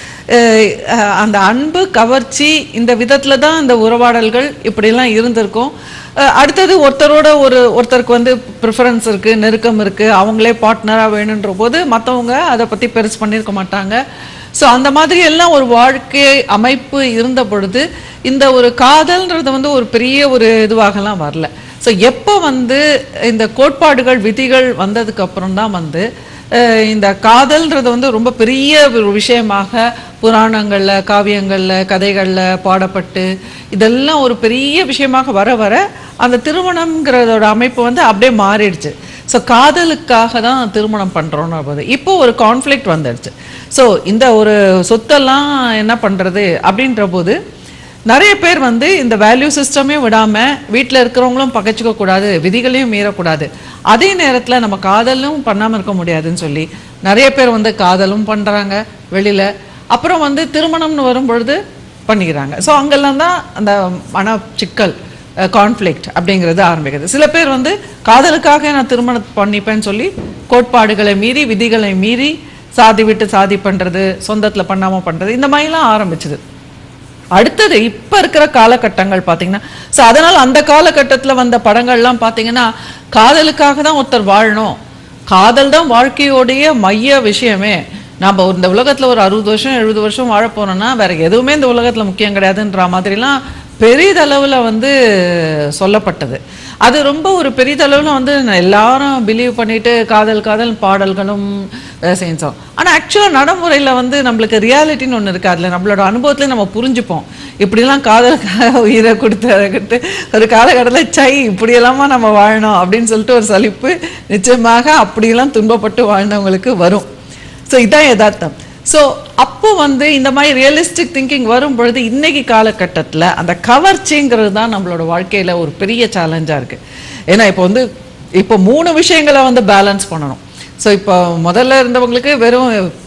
அந்த அன்பு கவர்ச்சி இந்த விதத்தில் தான் இந்த உறவாடல்கள் இப்படிலாம் இருந்திருக்கும். அடுத்தது ஒருத்தருக்கு வந்து ப்ரிஃபரன்ஸ் இருக்குது, நெருக்கம் இருக்குது, அவங்களே பார்ட்னராக வேணுன்ற போது மற்றவங்க அதை பற்றி பெருசு பண்ணியிருக்க மாட்டாங்க. ஸோ அந்த மாதிரி எல்லாம் ஒரு வாழ்க்கை அமைப்பு இருந்த பொழுது இந்த ஒரு காதல்ன்றது வந்து ஒரு பெரிய ஒரு இதுவாகலாம் வரல. ஸோ எப்போ வந்து இந்த கோட்பாடுகள் விதிகள் வந்ததுக்கு அப்புறம் தான் வந்து இந்த காதல்ன்றது வந்து ரொம்ப பெரிய ஒரு விஷயமாக புராணங்களில் காவியங்களில் கதைகளில் பாடப்பட்டு இதெல்லாம் ஒரு பெரிய விஷயமாக வர வர அந்த திருமணம்ங்கிறதோட அமைப்பு வந்து அப்படியே மாறிடுச்சு. ஸோ காதலுக்காக தான் திருமணம் பண்ணுறோன்னு போது இப்போ ஒரு கான்ஃப்ளிக்ட் வந்துடுச்சு. ஸோ இந்த ஒரு சொத்தெல்லாம் என்ன பண்ணுறது அப்படின்ற போது நிறைய பேர் வந்து இந்த வேல்யூ சிஸ்டமே விடாமல் வீட்டில் இருக்கிறவங்களும் பகைச்சிக்க கூடாது, விதிகளையும் மீறக்கூடாது, அதே நேரத்தில் நம்ம காதலும் பண்ணாமல் இருக்க முடியாதுன்னு சொல்லி நிறைய பேர் வந்து காதலும் பண்ணுறாங்க வெளியில். அப்புறம் வந்து திருமணம்னு வரும்பொழுது பண்ணிக்கிறாங்க. ஸோ அங்கெல்லாம் தான் அந்த மன சிக்கல் கான்ஃப்ளிக்ட் அப்படிங்கிறது ஆரம்பிக்குது. சில பேர் வந்து காதலுக்காக நான் திருமணம் பண்ணிப்பேன்னு சொல்லி கோட்பாடுகளை மீறி விதிகளை மீறி சாதி விட்டு சாதி பண்ணுறது, சொந்தத்தில் பண்ணாமல் பண்ணுறது, இந்த மாதிரிலாம் ஆரம்பிச்சுது. அடுத்தது இப்போ இருக்கிற காலகட்டங்கள் பார்த்தீங்கன்னா, ஸோ அதனால் அந்த காலகட்டத்தில் வந்த படங்கள்லாம் பார்த்தீங்கன்னா காதலுக்காக தான் ஒருத்தர் வாழணும், காதல் தான் வாழ்க்கையோடைய மைய விஷயமே, நம்ம இந்த உலகத்தில் ஒரு 60 வருஷம் 70 வருஷம் வாழ போனோம்னா வேற எதுவுமே இந்த உலகத்தில் முக்கியம் கிடையாதுன்ற மாதிரிலாம் பெரிதளவில் வந்து சொல்லப்பட்டது. அது ரொம்ப ஒரு பெரிதளவில் வந்து எல்லாரும் பிலீவ் பண்ணிட்டு காதல் காதல் பாடல்களும் செஞ்சோம். ஆனால் ஆக்சுவலாக நடைமுறையில் வந்து நம்மளுக்கு ரியாலிட்டின்னு ஒன்று இருக்குது. அதில் நம்மளோட அனுபவத்தில் நம்ம புரிஞ்சுப்போம் இப்படிலாம் காதலுக்காக உயிரை கொடுத்து ஒரு காலகட்டத்தில் சை இப்படியெல்லாமா நம்ம வாழணும் அப்படின்னு சொல்லிட்டு ஒரு சலிப்பு நிச்சயமாக அப்படியெல்லாம் துன்பப்பட்டு வாழ்ந்தவங்களுக்கு வரும். ஸோ இதான் யதார்த்தம். ஸோ அப்போ வந்து இந்த மாதிரி ரியலிஸ்டிக் திங்கிங் வரும் பொழுது இன்னைக்கு காலகட்டத்தில் அந்த கவர்ச்சிங்கிறது தான் நம்மளோட வாழ்க்கையில் ஒரு பெரிய சேலஞ்சாக இருக்குது. ஏன்னா இப்போ 3 விஷயங்களை வந்து பேலன்ஸ் பண்ணணும். ஸோ இப்போ முதல்ல இருந்தவங்களுக்கு வெறும்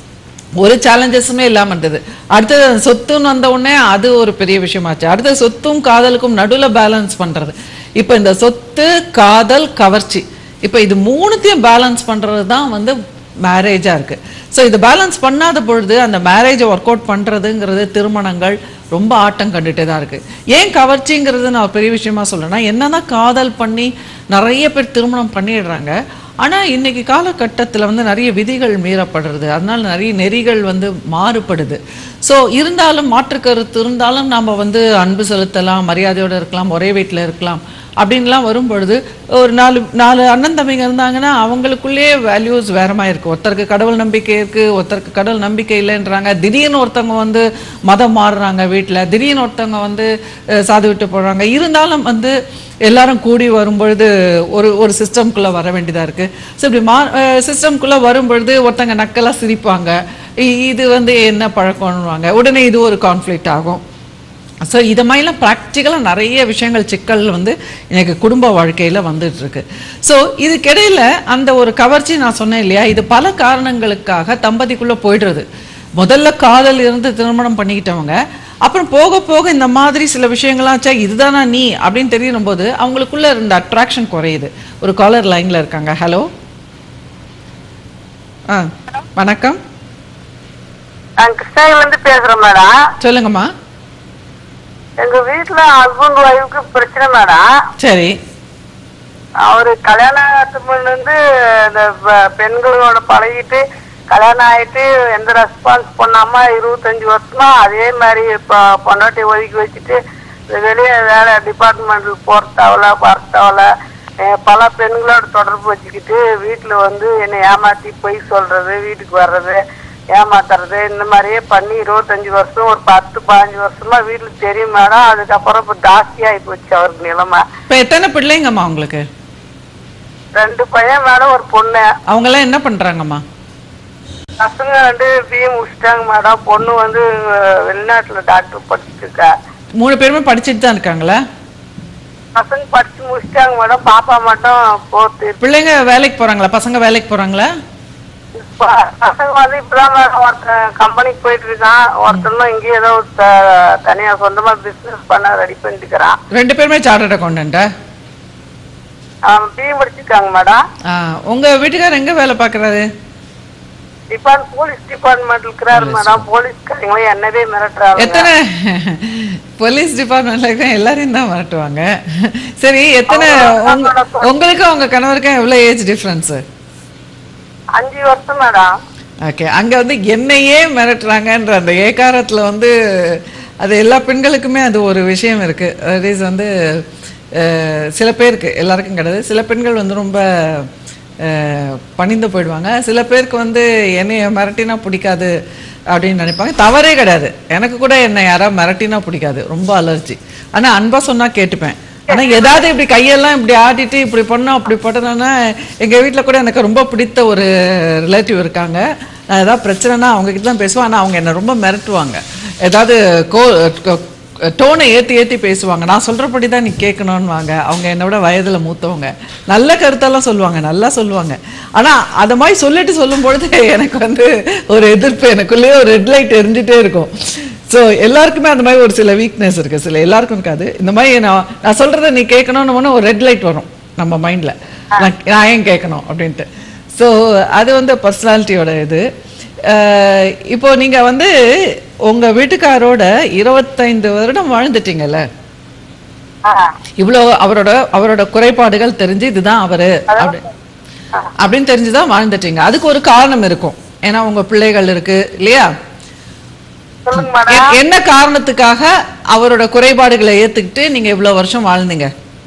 ஒரு சேலஞ்சஸுமே இல்லாமல் இருந்தது. அடுத்தது சொத்துன்னு வந்த உடனே அது ஒரு பெரிய விஷயமாச்சு. அடுத்தது சொத்தும் காதலுக்கும் நடுவில் பேலன்ஸ் பண்ணுறது. இப்போ இந்த சொத்து காதல் கவர்ச்சி, இப்போ இது 3த்தையும் பேலன்ஸ் பண்ணுறது தான் வந்து மேரேஜாக இருக்குது. ஸோ இது பேலன்ஸ் பண்ணாத பொழுது அந்த மேரேஜை ஒர்க் அவுட் பண்ணுறதுங்கிறது திருமணங்கள் ரொம்ப ஆட்டம் கண்டுகிட்டே தான் இருக்குது. ஏன் கவர்ச்சிங்கிறது நான் பெரிய விஷயமா சொல்கிறேன்னா, என்னன்னா காதல் பண்ணி நிறைய பேர் திருமணம் பண்ணிடுறாங்க. ஆனால் இன்றைக்கி காலகட்டத்தில் வந்து நிறைய விதிகள் மீறப்படுறது, அதனால நிறைய நெறிகள் வந்து மாறுபடுது. ஸோ இருந்தாலும் மாற்று கருத்து இருந்தாலும் நாம் வந்து அன்பு செலுத்தலாம், மரியாதையோடு இருக்கலாம், ஒரே வீட்டில் இருக்கலாம். அப்படின்லாம் வரும்பொழுது ஒரு நாலு அண்ணன் தம்பிங்க இருந்தாங்கன்னா அவங்களுக்குள்ளேயே வேல்யூஸ் வேறமா இருக்கு. ஒருத்தருக்கு கடவுள் நம்பிக்கை இருக்கு, ஒருத்தருக்கு கடவுள் நம்பிக்கை இல்லைன்றாங்க. திடீர்னு ஒருத்தவங்க வந்து மதம் மாறுறாங்க வீட்டில், திடீர்னு ஒருத்தவங்க வந்து சாது விட்டு போடுறாங்க. இருந்தாலும் வந்து எல்லாரும் கூடி வரும்பொழுது ஒரு சிஸ்டம்குள்ளே வர வேண்டியதாக இருக்குது. ஸோ இப்படி சிஸ்டம்குள்ளே வரும்பொழுது ஒருத்தங்க நக்கலாக சிரிப்பாங்க, இது வந்து என்ன பழக்கம்னுவாங்க, உடனே இது ஒரு கான்ஃப்ளிக்ட் ஆகும். ஸோ இதை மாதிரிலாம் ப்ராக்டிக்கலாக நிறைய விஷயங்கள் சிக்கல் வந்து எனக்கு குடும்ப வாழ்க்கையில் வந்துட்டுருக்கு. ஸோ இதுக்கிடையில் அந்த ஒரு கவர்ச்சி நான் சொன்னேன் இல்லையா, இது பல காரணங்களுக்காக தம்பதிக்குள்ளே போய்டுறது. முதல்ல காதல் இருந்து திருமணம் பண்ணிக்கிட்டவங்க அப்புறம் போக போக இந்த மாதிரி சில விஷயங்கள்லாம் இதுதானா நீ அப்படின்னு தெரியணும் போது அவங்களுக்குள்ள இருந்த அட்ராக்ஷன் குறையுது. ஒரு காலர் லைன்ல இருக்காங்க. ஹலோ, வணக்கம். கிருஷ்ணகிரில பேசுறேன் மேடம். சொல்லுங்கம்மா. எங்க வீட்டுல ஹஸ்பண்ட் ஒய்ஃப்க்கு பிரச்சனை மேடம். சரி. அவரு கல்யாணத்துக்கு வந்து இந்த பெண்களோட பழகிட்டு கல்யாணம் ஆயிட்டு எந்த ரெஸ்பான்ஸ் பண்ணாம 25 வருஷமா அதே மாதிரி பொண்டாட்டி ஒதுக்கி வச்சுட்டு வெளியே வேற டிபார்ட்மெண்ட்ல போறதாவல பார்த்தாவல பல பெண்களோட தொடர்பு வச்சுக்கிட்டு வீட்டுல வந்து என்னை ஏமாத்தி பொய் சொல்றது, வீட்டுக்கு வர்றது, ஏமாத்துறது, இந்த மாதிரியே பண்ணி 25 வருஷம் ஒரு 10-15 வருஷமா வீட்டுல தெரியும் மேடம். அதுக்கப்புறம் இப்ப ஜாஸ்தி ஆகி போச்சு அவருக்கு நிலைமை. இப்ப எத்தனை பிள்ளைங்கம்மா உங்களுக்கு? 2 பையன் மேடம், ஒரு பொண்ணு. அவங்க எல்லாம் என்ன பண்றாங்கம்மா? பசங்க 2 பிஏ முடிச்சிட்டாங்க மேடம். பொண்ணு வந்து வெளிநாட்டுல டாக்டர் படிச்சுட்டு இருக்கா. 3 பேருமே படிச்சுட்டு தான் இருக்காங்களா? பசங்க படிச்சு முடிச்சிட்டாங்க மேடம். பாப்பா மட்டும் 4th. பிள்ளைங்க வேலைக்கு போறாங்களா? பசங்க வேலைக்கு போறாங்களா? பசங்க வந்து இப்பதான் மேடம் ஒருத்தன் கம்பெனிக்கு போயிட்டு இருக்கான், ஒருத்தனும் இங்கே ஏதோ தனியா சொந்தமா பிசினஸ் பண்ண ரெடி பண்ணிட்டு இருக்கிறான். 2 பேருமே சார்ட்டர்ட் அக்கௌண்டன்ட்டா? பிஏ முடிச்சிருக்காங்க மேடம். உங்க வீட்டுக்காரர் எங்க வேலை பாக்குறாரு? போலீஸ் டிபார்ட்மெண்ட் இருக்கிறாரு மேடம். போலீஸ்காரங்களே என்னவே மிரட்டுறாங்க. எத்தனை போலீஸ் டிபார்ட்மெண்ட்ல இருக்க எல்லாரையும் தான் மிரட்டுவாங்க. சரி, எத்தனை உங்களுக்கு உங்க கணவருக்கும் எவ்வளவு ஏஜ் டிஃபரன்ஸ்? 5 வருஷம் மேடம். ஓகே. அங்க வந்து என்னையே மிரட்டுறாங்கன்ற அந்த ஏகாரத்துல வந்து அது எல்லா பெண்களுக்குமே அது ஒரு விஷயம் இருக்கு. அது வந்து சில பேருக்கு, எல்லாருக்கும் கிடையாது, சில பெண்கள் வந்து ரொம்ப பணிந்து போயிடுவாங்க. சில பேருக்கு வந்து என்னைய மிரட்டினா பிடிக்காது அப்படின்னு நினைப்பாங்க. தவறே கிடையாது. எனக்கு கூட என்னை யாராவது மிரட்டினா பிடிக்காது, ரொம்ப அலர்ஜி. ஆனால் அன்பா சொன்னா கேட்டுப்பேன். ஆனால் ஏதாவது இப்படி கையெல்லாம் இப்படி ஆட்டிட்டு இப்படி பண்ணோம் அப்படி போட்டோன்னா, எங்கள் வீட்டில் கூட எனக்கு ரொம்ப பிடித்த ஒரு ரிலேட்டிவ் இருக்காங்க. நான் ஏதாவது பிரச்சனைனா அவங்ககிட்ட தான் பேசுவேன். ஆனால் அவங்க என்னை ரொம்ப மிரட்டுவாங்க. ஏதாவது டோனை ஏற்றி பேசுவாங்க. நான் சொல்கிறபடி தான் நீ கேட்கணும்னுவாங்க. அவங்க என்னை விட வயதில் மூத்தவங்க, நல்ல கருத்தெல்லாம் சொல்லுவாங்க, நல்லா சொல்லுவாங்க. ஆனால் அதை மாதிரி சொல்லிட்டு சொல்லும்பொழுது எனக்கு வந்து ஒரு எதிர்ப்பு, எனக்குள்ளேயே ஒரு ரெட் லைட் எரிஞ்சிட்டே இருக்கும். ஸோ எல்லாருக்குமே அந்த மாதிரி ஒரு சில வீக்னஸ் இருக்குது, சில எல்லாருக்கும் இருக்காது. இந்த மாதிரி நான் சொல்கிறத நீ கேட்கணும்னு ஒரு ரெட் லைட் வரும் நம்ம மைண்டில், நான் ஏன் கேட்கணும் அப்படின்ட்டு. ஸோ அது வந்து பர்சனாலிட்டியோட இது. இப்போ நீங்க வந்து உங்க வீட்டுக்காரோட 25 வருடம் வாழ்ந்துட்டீங்கல்ல, இவ்வளோ அவரோட குறைபாடுகள் தெரிஞ்சு இதுதான் அவரு அப்படின்னு தெரிஞ்சுதான் வாழ்ந்துட்டீங்க. அதுக்கு ஒரு காரணம் இருக்கும். ஏன்னா உங்க பிள்ளைகள் இருக்கு இல்லையா? என்ன காரணத்துக்காக அவரோட குறைபாடுகளை ஏத்துக்கிட்டு நீங்க இவ்வளவு வருஷம் வாழ்ந்தீங்க?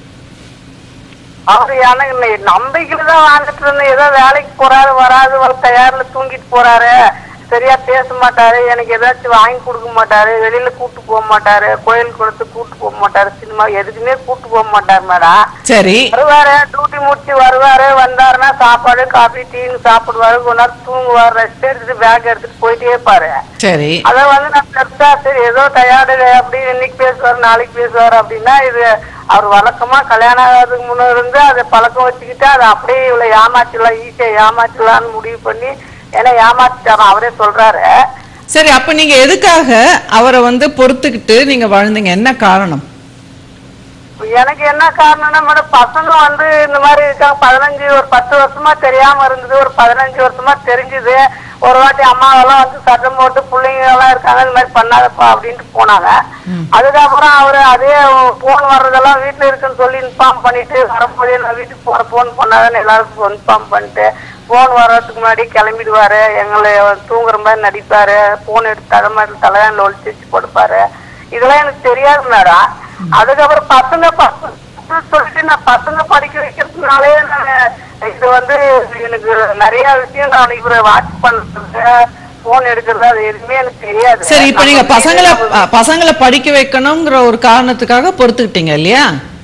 அவரு எனக்கு நம்பிக்கையில்தான் வாழ்ந்துட்டு இருந்தேன். ஏதோ வேலைக்கு போறாரு, வராது, தயாரில தூங்கிட்டு போறாரு, சரியா பேச மாட்டாரு, எனக்கு ஏதாச்சும் வாங்கி கொடுக்க மாட்டாரு, வெளியில கூட்டு போக மாட்டாரு, கோயில் கொடுத்து கூட்டு போக மாட்டாரு, சினிமா எதுக்குமே கூட்டு போக மாட்டாரு மேடம். சரி. வருவாரு, டியூட்டி முடிச்சு வருவாரு, வந்தாருன்னா சாப்பாடு காபி டீன்னு சாப்பிடுவாரு, கொஞ்ச நேரம் தூங்குவாரு, ரெஸ்ட் எடுத்துட்டு பேக் எடுத்துட்டு போயிட்டே இருப்பாரு. சரி. அத வந்து நான் பெருசா சரி ஏதோ டயர்டு அப்படி இன்னைக்கு பேசுவாரு நாளைக்கு பேசுவாரு அப்படின்னா, இது அவர் வழக்கமா கல்யாணம் ஆகாதுக்கு முன்ன இருந்து அதை பழக்கம் வச்சுக்கிட்டு அதை அப்படியே இவ்வளவு ஏமாற்றலாம், ஈஸியா ஏமாற்றலான்னு முடிவு பண்ணி ஏன்னா ஏமாத்திட்டாரு அவரே சொல்றாரு. சரி, அப்ப நீங்க எதுக்காக அவரை வந்து பொறுத்துக்கிட்டு நீங்க வாழ்ந்தீங்க? என்ன காரணம்? எனக்கு என்ன காரணம்னா மேடம், பசங்க வந்து இந்த மாதிரி இருக்காங்க. ஒரு 10 வருஷமா தெரியாம இருந்தது, ஒரு 15 வருஷமா தெரிஞ்சது. ஒரு வாட்டி அம்மாவெல்லாம் வந்து சட்டம் போட்டு பிள்ளைங்க எல்லாம் இருக்காங்க இந்த மாதிரி பண்ணாதப்பா அப்படின்ட்டு போனாங்க. அதுக்கப்புறம் அவரு அதே போன் வர்றதெல்லாம் வீட்டுல இருக்குன்னு சொல்லி இன்ஃபார்ம் பண்ணிட்டு வரும்போதே நான் வீட்டுக்கு போற போன் பண்ணாதான்னு எல்லாருக்கும் இன்ஃபார்ம் பண்ணிட்டு போன் வர்றதுக்கு முன்னாடி கிளம்பிடுவாரு. எங்களை தூங்குற மாதிரி நடிப்பாரு, போன் எடுத்து தலையாண்டில் ஒழிச்சு வச்சு கொடுப்பாரு. இதெல்லாம் எனக்கு தெரியாது மேடம். அதுக்கப்புறம் பசங்க சொல்லிட்டு நான் பசங்க படிக்க வைக்கிறதுனாலே இது வந்து எனக்கு நிறைய விஷயம் நான் இவரை வாட்ச் பண்றது போன் எடுக்கிறது அது எதுவுமே எனக்கு தெரியாது. சரி, இப்ப நீங்க பசங்களை படிக்க வைக்கணும்ங்கிற ஒரு காரணத்துக்காக பொறுத்துக்கிட்டீங்க இல்லையா?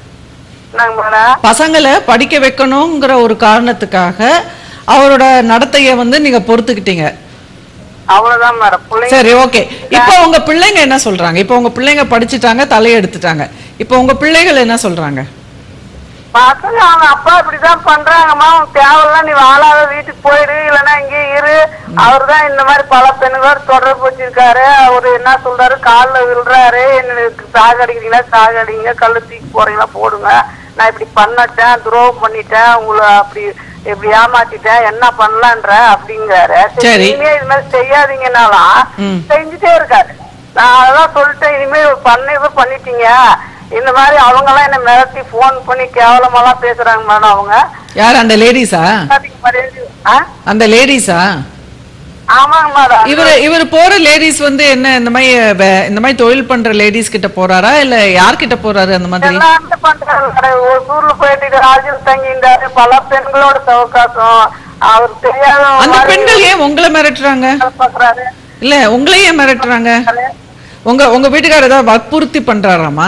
பசங்களை படிக்க வைக்கணும்ங்கிற ஒரு காரணத்துக்காக அவரோட நடத்தைய வந்து நீங்க பொறுத்துக்கிட்டீங்க. அவ்வளவுதான் மேடம். சரி, ஓகே. இப்போ உங்க பிள்ளைங்க என்ன சொல்றாங்க? இப்போ உங்க பிள்ளைங்க படிச்சுட்டாங்க, தலையெடுத்துட்டாங்க. இப்போ உங்க பிள்ளைகள் என்ன சொல்றாங்க? பசங்க அவங்க அப்பா இப்படிதான் பண்றாங்கம்மா, தேவையில்லாம் நீ வாழாத வீட்டுக்கு போயிடு, இல்லைன்னா இங்கே இரு. அவருதான் இந்த மாதிரி பல பெண்களோட தொடர்பு வச்சிருக்காரு. அவரு என்ன சொல்றாரு, காலில் விழுறாரு, எனக்கு சாகடிக்கிறீங்களா சாகடிங்க, கல்லு தூக்கி போறீங்களா போடுங்க, நான் இப்படி பண்ணட்டேன், துரோகம் பண்ணிட்டேன், உங்களை அப்படி இப்படி ஏமாத்திட்டேன், என்ன பண்ணலான்ற அப்படிங்கிறாரு. இனிமே இது மாதிரி செய்யாதீங்கன்னாலும் செஞ்சுட்டே இருக்காரு. நான் அதெல்லாம் சொல்லிட்டேன், இனிமே பண்ணிட்டீங்க இந்த மாதிரி அவங்க எல்லாம் என்ன மிரட்டி போன் பண்ணி கேவலமாலாம் பேசுறாங்க மேடம். அவங்க யார்? அந்த லேடிஸா? அந்த லேடிஸா? ஆமாங்க மேடம். இவர் போற லேடிஸ் வந்து என்ன இந்த மாதிரி தொழில் பண்ற லேடிஸ் கிட்ட போறாரா இல்ல யார்கிட்ட போறாரு? அந்த மாதிரி ஒரு ஊர்ல போயிட்டு ராஜில் தங்கிட்டாரு, பல பெண்களோட சவகாசம். அவர் தெரியாத அந்த பெண்கள் ஏன் உங்களை மிரட்டுறாங்க? இல்ல உங்களையே மிரட்டுறாங்க? உங்க வீட்டுக்காரர் ஏதாவது வற்புறுத்தி பண்றாராமா?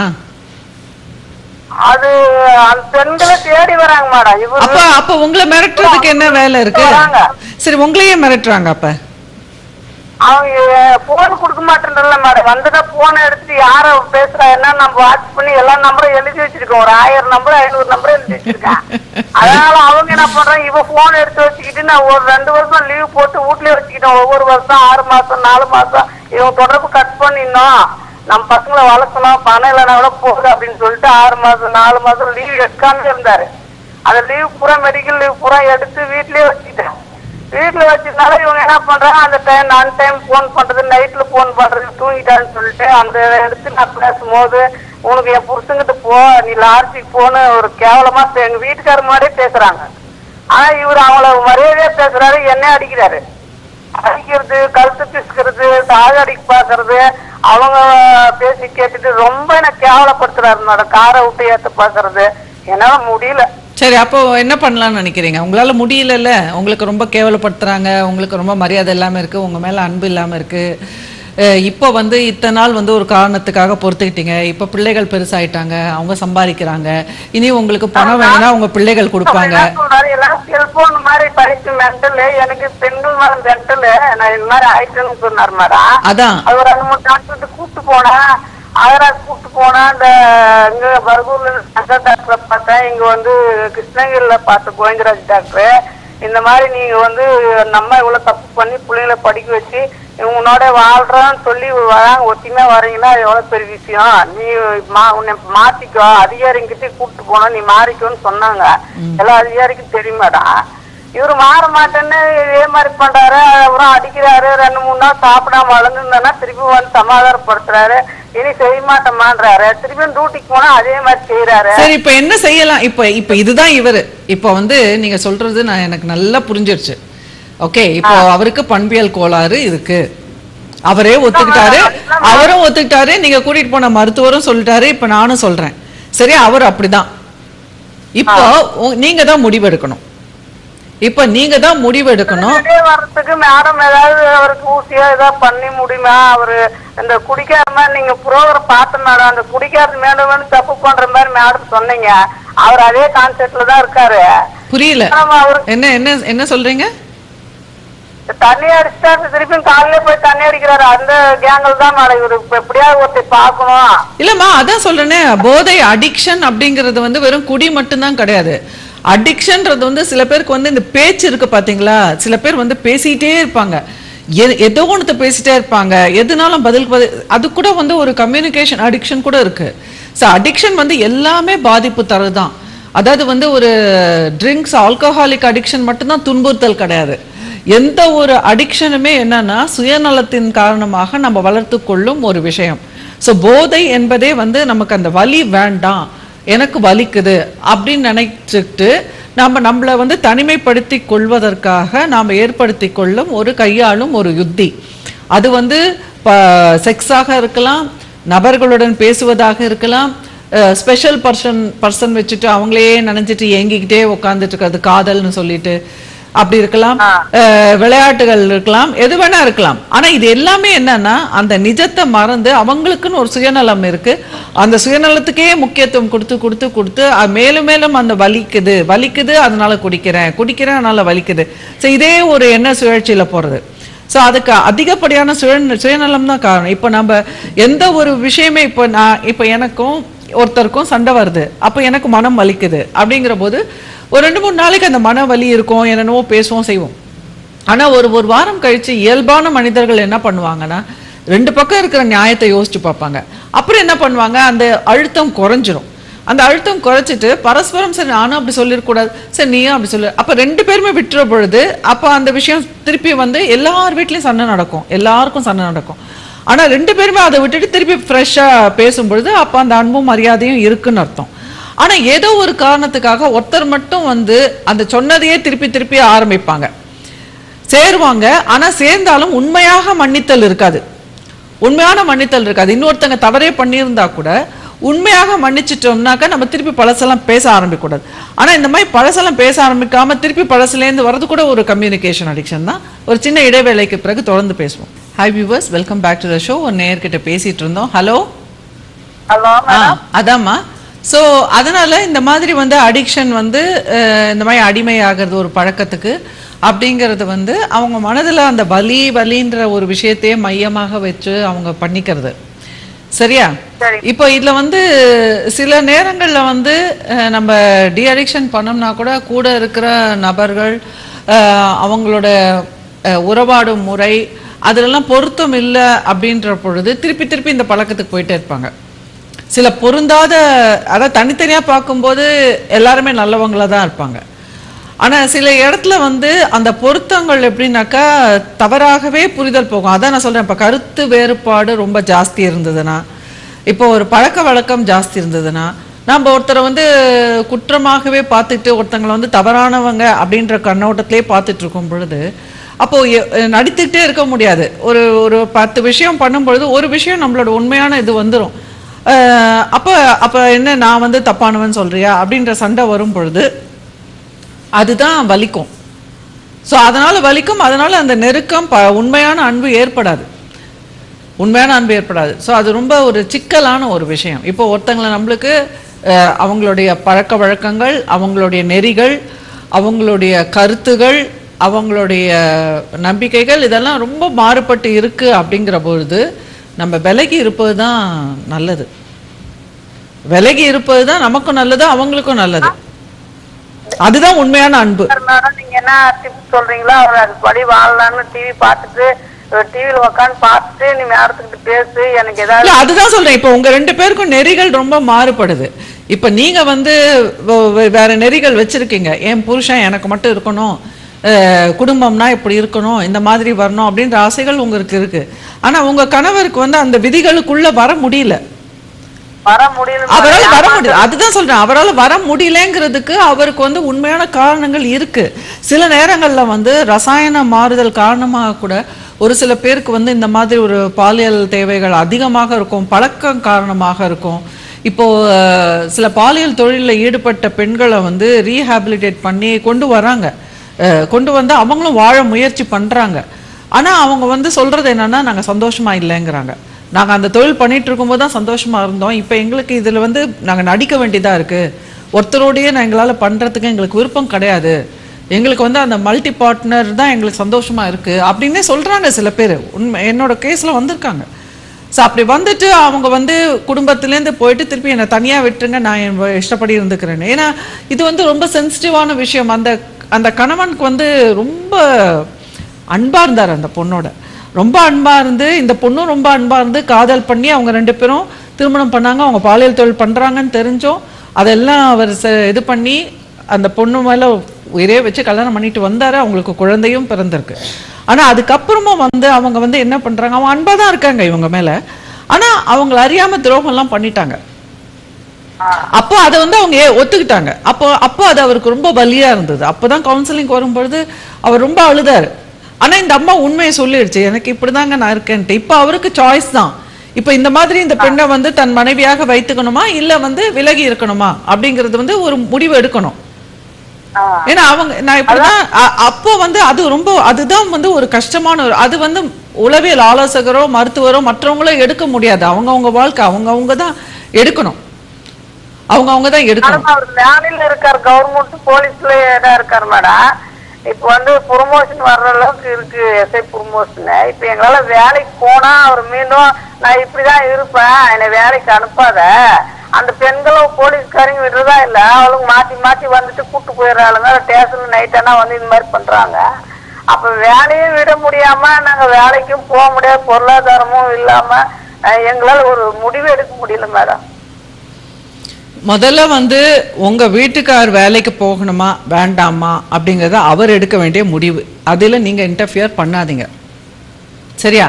அது அந்த பெண்களை தேடி வராங்க மேடம். அப்ப உங்களை மிரட்டுறதுக்கு என்ன வேலை இருக்கு? சரி, உங்களையே மிரட்டுறாங்க. அப்ப அவங்க போன் கொடுக்க மாட்டேன்றல மேடம். வந்துதான் போன் எடுத்துட்டு யார பேசுறா என்ன நம்ம வாட்ச் பண்ணி எல்லா நம்பரும் எழுதி வச்சிருக்கோம். ஒரு 1000 நம்பர் 500 நம்பர் எழுதி வச்சிருக்கேன். அதனால அவங்க என்ன பண்றாங்க, இவ போன் எடுத்து வச்சுக்கிட்டு நான் ஒரு 2 வருஷம் லீவ் போட்டு வீட்லயே வச்சுக்கிட்டேன். ஒவ்வொரு வருஷம் 6 மாசம் 4 மாசம் இவங்க தொடர்பு கட் பண்ணிடணும், நம்ம பசங்களை வளர்க்கணும், பணம் இல்லைன்னா கூட போகுது அப்படின்னு சொல்லிட்டு 6 மாசம் 4 மாசம் லீவ் எடுக்காம இருந்தாரு. அந்த லீவ் பூரா மெடிக்கல் லீவ் பூரா எடுத்து வீட்லயே வச்சுக்கிட்டேன். வீட்டுல வச்சதுனால இவங்க என்ன பண்றாங்க, அந்த டைம் நான் டைம் போன் பண்றது, நைட்ல போன் பண்றது, தூங்கிட்டான்னு சொல்லிட்டு அந்த எடுத்து நான் பேசும்போது உனக்கு என் புருஷங்கிட்ட போ, நீ லாட்ஜுக்கு போன்னு ஒரு கேவலமா எங்க வீட்டுக்காரர் மாதிரியே பேசுறாங்க. ஆனா இவர் அவங்கள மரியாதையா பேசுறாரு, என்ன அடிக்கிறாரு. அடிக்கிறது, கழுத்து பிசுக்கிறது, சாகடிக்கு பாக்குறது, அவங்க பேசி கேட்டுட்டு ரொம்ப என்ன கேவலப்படுத்துறாரு. காரை விட்டு ஏத்த பாக்குறது என்னால முடியல. சரி, அப்போ என்ன பண்ணலாம்னு நினைக்கிறீங்க? உங்களால முடியலல்ல, உங்களுக்கு ரொம்ப கேவலப்படுத்துறாங்க, உங்களுக்கு ரொம்ப மரியாதை இல்லாம இருக்கு, உங்க மேல அன்பு இல்லாம இருக்கு. இப்போ வந்து இத்தனை நாள் வந்து ஒரு காரணத்துக்காக பொறுத்துக்கிட்டீங்க. இப்போ பிள்ளைகள் பெருசாயிட்டாங்க, அவங்க சம்பாதிக்கிறாங்க, இனி உங்களுக்கு பணம் வேணும்னா உங்க பிள்ளைகள் கொடுப்பாங்க. செல்போன் மாதிரி படிச்சு மென்டல், எனக்கு பெண்கள் மேல மென்டல், நான் இந்த மாதிரி ஆயிட்டேன்னு சொன்னார் மேடம். அதான் அவர் 2-3 டாக்டர் கூப்பிட்டு போனா, ஆதராஜ் கூப்பிட்டு போனா, இந்த இங்க பர்கூர்ல டாக்டரை பார்த்தேன், இங்க வந்து கிருஷ்ணகிரில பார்த்த கோவிந்தராஜ் டாக்டர். இந்த மாதிரி நீங்க வந்து நம்ம இவ்வளவு தப்பு பண்ணி பிள்ளைங்களை படிக்க வச்சு உன்னோட வாழ்றான்னு சொல்லி வராங்க, ஒத்திமையா வரீங்கன்னா அது எவ்வளவு பெரிய விஷயம். நீ உன்னை மாத்திக்கோ, அதிகாரிங்கிட்ட கூப்பிட்டு போனா நீ மாறிக்கோன்னு சொன்னாங்க. எல்லா அதிகாரிக்கும் தெரியுமாடா. இவரு மாற மாட்டேன்னு இதே மாதிரி பண்றாரு. அப்புறம் அடிக்கிறாரு, 2-3 நாள் சாப்பிடாம வளர்ந்துருந்தா திருப்பி வந்து சமாதானப்படுத்துறாரு. இனி செய்ய மாட்டோமான்றாரு. திருப்பி டியூட்டிக்கு போனா அதே மாதிரி செய்யறாரு. சரி, இப்ப என்ன செய்யலாம்? இப்ப இதுதான் இவரு. இப்ப வந்து நீங்க சொல்றது நான் எனக்கு நல்லா புரிஞ்சிருச்சு. ஓகே, இப்போ அவருக்கு பண்பியல் கோளாறு இருக்கு, அவரே ஒத்துக்கிட்டாரு, அவரும் ஒத்துக்கிட்டாரு, நீங்க கூட்டிட்டு போன மருத்துவரும் சொல்லிட்டாரு, இப்ப நானும் சொல்றேன். சரி, அவர் அப்படிதான். இப்போ நீங்க தான் முடிவெடுக்கணும். இப்ப நீங்க தான் முடிவெடுக்கணும். வரத்துக்கு மேடம் ஏதாவது அவருக்கு ஊசியா ஏதாவது பண்ணி முடியுமா? அவரு இந்த குடிக்காத மாதிரி நீங்க புரோகிராம் பார்த்த மேடம், அந்த குடிக்காத மேடம் தப்பு பண்ற மாதிரி மேடம் சொன்னீங்க. அவர் அதே கான்செப்ட்ல தான் இருக்காரு. புரியல, என்ன என்ன என்ன சொல்றீங்க? தண்ணி அடிச்சுட்டாரு, திருப்பி காலையில போய் தண்ணி அடிக்கிறாரு. அந்த கேங்கல் தான் மேடம் இவரு எப்படியாவது ஒருத்தர் பாக்கணும். இல்லம்மா, அதான் சொல்றேனே, போதை அடிக்ஷன் அப்படிங்கறது வந்து வெறும் குடி மட்டும்தான் கிடையாது. அடிக்ஷன்றது வந்து சில பேருக்கு வந்து இந்த பேச்சு இருக்கு பாத்தீங்களா, சில பேர் வந்து பேசிட்டே இருப்பாங்க, ஏதோ ஒன்று பேசிட்டே இருப்பாங்க, எதுனாலும் பதில் அது கூட வந்து ஒரு கம்யூனிகேஷன் அடிக்ஷன் கூட இருக்கு. ஸோ அடிக்ஷன் வந்து எல்லாமே பாதிப்பு தரதான். அதாவது வந்து ஒரு ட்ரிங்க்ஸ் ஆல்கஹாலிக் அடிக்ஷன் மட்டும்தான் துன்புறுத்தல் கிடையாது. எந்த ஒரு அடிக்ஷனுமே என்னன்னா சுயநலத்தின் காரணமாக நம்ம வளர்த்து கொள்ளும் ஒரு விஷயம். ஸோ போதை என்பதே வந்து நமக்கு அந்த வலி வேண்டாம், எனக்கு வலிக்குது அப்படின்னு நினைச்சிட்டு நம்மளை வந்து தனிமைப்படுத்தி கொள்வதற்காக நாம் ஏற்படுத்தி கொள்ளும் ஒரு கையாளும் ஒரு யுத்தி. அது வந்து செக்ஸாக இருக்கலாம், நபர்களுடன் பேசுவதாக இருக்கலாம், ஸ்பெஷல் பர்சன் வச்சுட்டு அவங்களே நினைச்சிட்டு ஏங்கிக்கிட்டே உட்காந்துட்டு இருக்கிறது காதல்னு சொல்லிட்டு அப்படி இருக்கலாம், விளையாட்டுகள் இருக்கலாம், எது வேணா இருக்கலாம். ஆனா இது எல்லாமே என்னன்னா அந்த நிஜத்தை மறந்து அவங்களுக்குன்னு ஒரு சுயநலம் இருக்கு. அந்த சுயநலத்துக்கே முக்கியத்துவம் கொடுத்து கொடுத்து கொடுத்து மேலும் மேலும் அந்த வலிக்குது அதனால குடிக்கிறேன் அதனால வலிக்குது. ஸோ இதே ஒரு எண்ணெய் சுழற்சியில போறது. ஸோ அதுக்கு அதிகப்படியான சுயநலம் தான் காரணம். இப்போ நம்ம எந்த ஒரு விஷயமே இப்போ எனக்கும் ஒருத்தருக்கும் சண்டை வருது, அப்போ எனக்கு மனம் வலிக்குது அப்படிங்கிற போது ஒரு 2-3 நாளைக்கு அந்த மன வலி இருக்கும், என்னென்னவோ பேசுவோம் செய்வோம். ஆனா ஒரு வாரம் கழிச்சு இயல்பான மனிதர்கள் என்ன பண்ணுவாங்கன்னா 2 பக்கம் இருக்கிற நியாயத்தை யோசிச்சு பார்ப்பாங்க. அப்புறம் என்ன பண்ணுவாங்க, அந்த அழுத்தம் குறைஞ்சிரும். அந்த அழுத்தம் குறைச்சிட்டு பரஸ்பரம் சரி நானும் அப்படி சொல்லிடக்கூடாது, சரி நீயும் அப்படி சொல்லு, அப்ப 2 பேருமே விட்டுற பொழுது அப்ப அந்த விஷயம் திருப்பி எல்லார் வீட்லயும் சண்டை நடக்கும், எல்லாருக்கும் சண்டை நடக்கும். ஆனா 2 பேருமே அதை விட்டுட்டு திருப்பி ஃப்ரெஷ்ஷா பேசும்பொழுது அப்ப அந்த அன்பும் மரியாதையும் இருக்குன்னு அர்த்தம். ஆனா ஏதோ ஒரு காரணத்துக்காக ஒருத்தர் மட்டும் அந்த சொன்னதையே திருப்பி திருப்பி ஆரம்பிப்பாங்க, சேருவாங்க. ஆனா சேர்ந்தாலும் உண்மையாக மன்னித்தல் இருக்காது, உண்மையான மன்னித்தல் இருக்காது. இன்னொருத்தங்க தவறே பண்ணியிருந்தா கூட உண்மையாக மன்னிச்சிட்டோம்னாக்கா நம்ம திருப்பி பழசெல்லாம் பேச ஆரம்பிக்கூடாது. ஆனா இந்த மாதிரி பழசெல்லாம் பேச ஆரம்பிக்காம திருப்பி பழசுலேருந்து வரது கூட ஒரு கம்யூனிகேஷன் அடிக்ஷன் தான். ஒரு சின்ன இடைவேளைக்கு பிறகு தொடர்ந்து பேசுவோம். Hi viewers, welcome back to the show. ஒரு நேயர்கிட்ட பேசிட்டு இருந்தோம். ஹலோ அதாம்மா. ஸோ அதனால இந்த மாதிரி அடிக்ஷன் இந்த மாதிரி அடிமை ஆகிறது ஒரு பழக்கத்துக்கு அப்படிங்கிறது அவங்க மனதில் அந்த வலின்ற ஒரு விஷயத்தையே மையமாக வச்சு அவங்க பண்ணிக்கிறது. சரியா? இப்போ இதுல சில நேரங்கள்ல நம்ம டி அடிக்ஷன் பண்ணோம்னா கூட இருக்கிற நபர்கள் அவங்களோட உறவாடும் முறை அதெல்லாம் பொருத்தம் இல்லை அப்படின்ற பொழுது திருப்பி திருப்பி இந்த பழக்கத்துக்கு போயிட்டே இருப்பாங்க. சில பொருந்தாத, அதாவது தனித்தனியா பார்க்கும்போது எல்லாருமே நல்லவங்களா தான் இருப்பாங்க. ஆனா சில இடத்துல அந்த பொருத்தங்கள் எப்படின்னாக்கா தவறாகவே புரிதல் போகும். அதான் நான் சொல்றேன், இப்ப கருத்து வேறுபாடு ரொம்ப ஜாஸ்தி இருந்ததுன்னா, இப்போ ஒரு பழக்க வழக்கம் ஜாஸ்தி இருந்ததுன்னா, நம்ம ஒருத்தரை குற்றமாகவே பார்த்துட்டு ஒருத்தங்களை தவறானவங்க அப்படின்ற கண்ணோட்டத்திலே பார்த்துட்டு இருக்கும் பொழுது அப்போ நடித்துக்கிட்டே இருக்க முடியாது. ஒரு 10 விஷயம் பண்ணும்பொழுது ஒரு விஷயம் நம்மளோட உண்மையான இது வந்துடும். அப்ப என்ன நான் தப்பானவன் சொல்றியா அப்படின்ற சண்டை வரும் பொழுது அதுதான் வலிக்கும். ஸோ அதனால வலிக்கும், அதனால அந்த நெருக்கம் உண்மையான அன்பு ஏற்படாது. ஸோ அது ரொம்ப ஒரு சிக்கலான ஒரு விஷயம். இப்போ ஒருத்தங்களை நம்மளுக்கு அவங்களுடைய பழக்க வழக்கங்கள், அவங்களுடைய நெறிகள், அவங்களுடைய கருத்துகள், அவங்களுடைய நம்பிக்கைகள் இதெல்லாம் ரொம்ப மாறுபட்டு இருக்கு அப்படிங்கிற பொழுது நம்ம விலகி இருப்பது தான் நல்லது. விலகி இருப்பது தான் நமக்கும் நல்லது, அவங்களுக்கும் நல்லது. அதுதான் உண்மையான அன்பு. நீங்க என்ன டிப்ஸ் சொல்றீங்களா? அவர் அதுபடி வாழலாம்னு டிவி பார்த்துட்டு டிவில உட்காந்து பார்த்துட்டு நீ மேடத்துக்கிட்ட பேசு, எனக்கு ஏதாவது. அதுதான் சொல்றேன், இப்ப உங்க 2 பேருக்கும் நெறிகள் ரொம்ப மாறுபடுது. இப்ப நீங்க வேற நெறிகள் வச்சிருக்கீங்க. என் புருஷன் எனக்கு மட்டும் இருக்கணும், குடும்பம்னா இப்படி இருக்கணும், இந்த மாதிரி வரணும் அப்படின்ற ஆசைகள் உங்களுக்கு இருக்கு. ஆனா உங்க கணவருக்கு அந்த விதிகளுக்குள்ள வர முடியல. அவரால் வர முடியல. அதுதான் சொல்றேன், அவரால் வர முடியலங்கிறதுக்கு அவருக்கு உண்மையான காரணங்கள் இருக்கு. சில நேரங்கள்ல ரசாயன மாறுதல் காரணமாக கூட ஒரு சில பேருக்கு இந்த மாதிரி ஒரு பாலியல் தேவைகள் அதிகமாக இருக்கும், பழக்கம் காரணமாக இருக்கும். இப்போ சில பாலியல் தொழிலில் ஈடுபட்ட பெண்களை ரீஹாபிலிட்டேட் பண்ணி கொண்டு வராங்க. கொண்டு அவங்களும் வாழ முயற்சி பண்றாங்க. ஆனா அவங்க சொல்றது என்னன்னா, நாங்க சந்தோஷமா இல்லைங்கிறாங்க. நாங்க அந்த தொழில் பண்ணிட்டு இருக்கும்போது தான் சந்தோஷமா இருந்தோம், இப்ப எங்களுக்கு இதுல நாங்க நடிக்க வேண்டியதா இருக்கு, ஒருத்தரோடையே எங்களால பண்றதுக்கு எங்களுக்கு விருப்பம் கிடையாது, எங்களுக்கு அந்த மல்டி பார்ட்னர் தான் எங்களுக்கு சந்தோஷமா இருக்கு அப்படின்னே சொல்றாங்க சில பேர். உண்மை, என்னோட கேஸ்ல வந்திருக்காங்க. ஸோ அப்படி வந்துட்டு அவங்க குடும்பத்திலேருந்து போயிட்டு திருப்பி என்னை தனியா விட்டுருங்க, நான் என் இஷ்டப்படி இருந்துக்கிறேன்னு. ஏன்னா இது ரொம்ப சென்சிட்டிவான விஷயம். அந்த கணவனுக்கு ரொம்ப அன்பா இருந்தார் அந்த பொண்ணோட, ரொம்ப அன்பா இருந்து, இந்த பொண்ணும் ரொம்ப அன்பா இருந்து காதல் பண்ணி அவங்க 2 பேரும் திருமணம் பண்ணாங்க. அவங்க பாலியல் தொழில் பண்றாங்கன்னு தெரிஞ்சோம் அதெல்லாம் அவர் இது பண்ணி அந்த பொண்ணு மேல உயிரே வச்சு கல்யாணம் பண்ணிட்டு வந்தாரு. அவங்களுக்கு குழந்தையும் பிறந்திருக்கு. ஆனா அதுக்கப்புறமும் அவங்க என்ன பண்றாங்க, அவங்க அன்பா தான் இருக்காங்க இவங்க மேல, ஆனா அவங்களை அறியாம துரோகம் எல்லாம் பண்ணிட்டாங்க. அப்போ அதை அவங்க ஒத்துக்கிட்டாங்க. அப்போ அது அவருக்கு ரொம்ப வலியா இருந்தது. அப்பதான் கவுன்சிலிங் வரும்பொழுது அவர் ரொம்ப அழுதாரு. ஆனா இந்த அம்மா உண்மையை சொல்லிடுச்சு, எனக்கு இப்படிதாங்க நான் இருக்கேன்ட்டு. இப்ப அவருக்கு சாய்ஸ் தான், இப்போ இந்த மாதிரி இந்த பெண்ணை வந்து தன் மனைவியாக வைத்துக்கணுமா இல்ல வந்து விலகி இருக்கணுமா அப்படிங்கிறது வந்து ஒரு முடிவு எடுக்கணும். ஏன்னா அவங்க நான் இப்படிதான் அப்போ வந்து அது ரொம்ப அதுதான் வந்து ஒரு கஷ்டமான அது வந்து உளவியல் ஆலோசகரோ மருத்துவரோ மற்றவங்களோ எடுக்க முடியாது. அவங்கவுங்க வாழ்க்கை அவங்கவுங்க தான் எடுக்கணும். அவங்கவுங்க தான் எடுக்கணும். அவர் வேலையில இருக்காரு, கவர்மெண்ட் போலீஸ்ல தான் இருக்காரு மேடம். இப்ப வந்து ப்ரொமோஷன் வர்ற அளவுக்கு இருக்கு எஸ்ஐ ப்ரொமோஷன். இப்ப எங்களால வேலைக்கு போனா அவர் மீண்டும் நான் இப்படிதான் இருப்பேன் என்னை வேலைக்கு அனுப்பாத, அந்த பெண்களும் போலீஸ்காரங்க விடுறதா இல்ல, அவளுக்கு மாத்தி மாத்தி வந்துட்டு கூட்டு போயிடுறாளுங்க ஸ்டேஷன் நைட் ஆனா வந்து இந்த மாதிரி பண்றாங்க. அப்ப வேலையும் விட முடியாம நாங்க வேலைக்கும் போக முடியாது, பொருளாதாரமும் இல்லாம எங்களால ஒரு முடிவு எடுக்க முடியல மேடம். முதல்ல வந்து உங்க வீட்டுக்கார் வேலைக்கு போகணுமா வேண்டாமா அப்படிங்கறத அவர் எடுக்க வேண்டிய முடிவு. அதுல நீங்க இன்டர்ஃபியர் பண்ணாதீங்க, சரியா?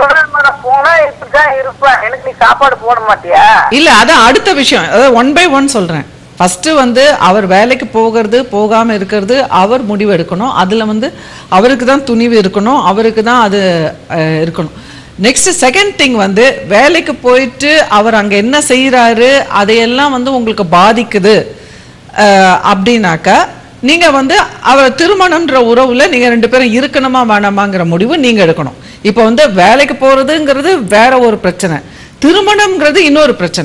சாப்பாடு போட மாட்டியா? இல்ல அதான் அடுத்த விஷயம். அதாவது 1 by 1 சொல்றேன். ஃபர்ஸ்ட் வந்து அவர் வேலைக்கு போகிறது போகாம இருக்கிறது அவர் முடிவு எடுக்கணும். அதுல வந்து அவருக்கு தான் துணிவு இருக்கணும், அவருக்கு தான் அது இருக்கணும். நெக்ஸ்ட் செகண்ட் திங் வந்து வேலைக்கு போயிட்டு அவர் அங்க என்ன செய்யறாரு அதையெல்லாம் வந்து உங்களுக்கு பாதிக்குது அப்படின்னாக்கா நீங்க வந்து அவர் திருமணம்ன்ற உறவுல நீங்க 2 பேரும் இருக்கணுமா வேணாமாங்கிற முடிவு நீங்க எடுக்கணும். இப்ப வந்து வேலைக்கு போறதுங்கிறது வேற ஒரு பிரச்சனை, திருமணம்ங்கிறது இன்னொரு பிரச்சனை.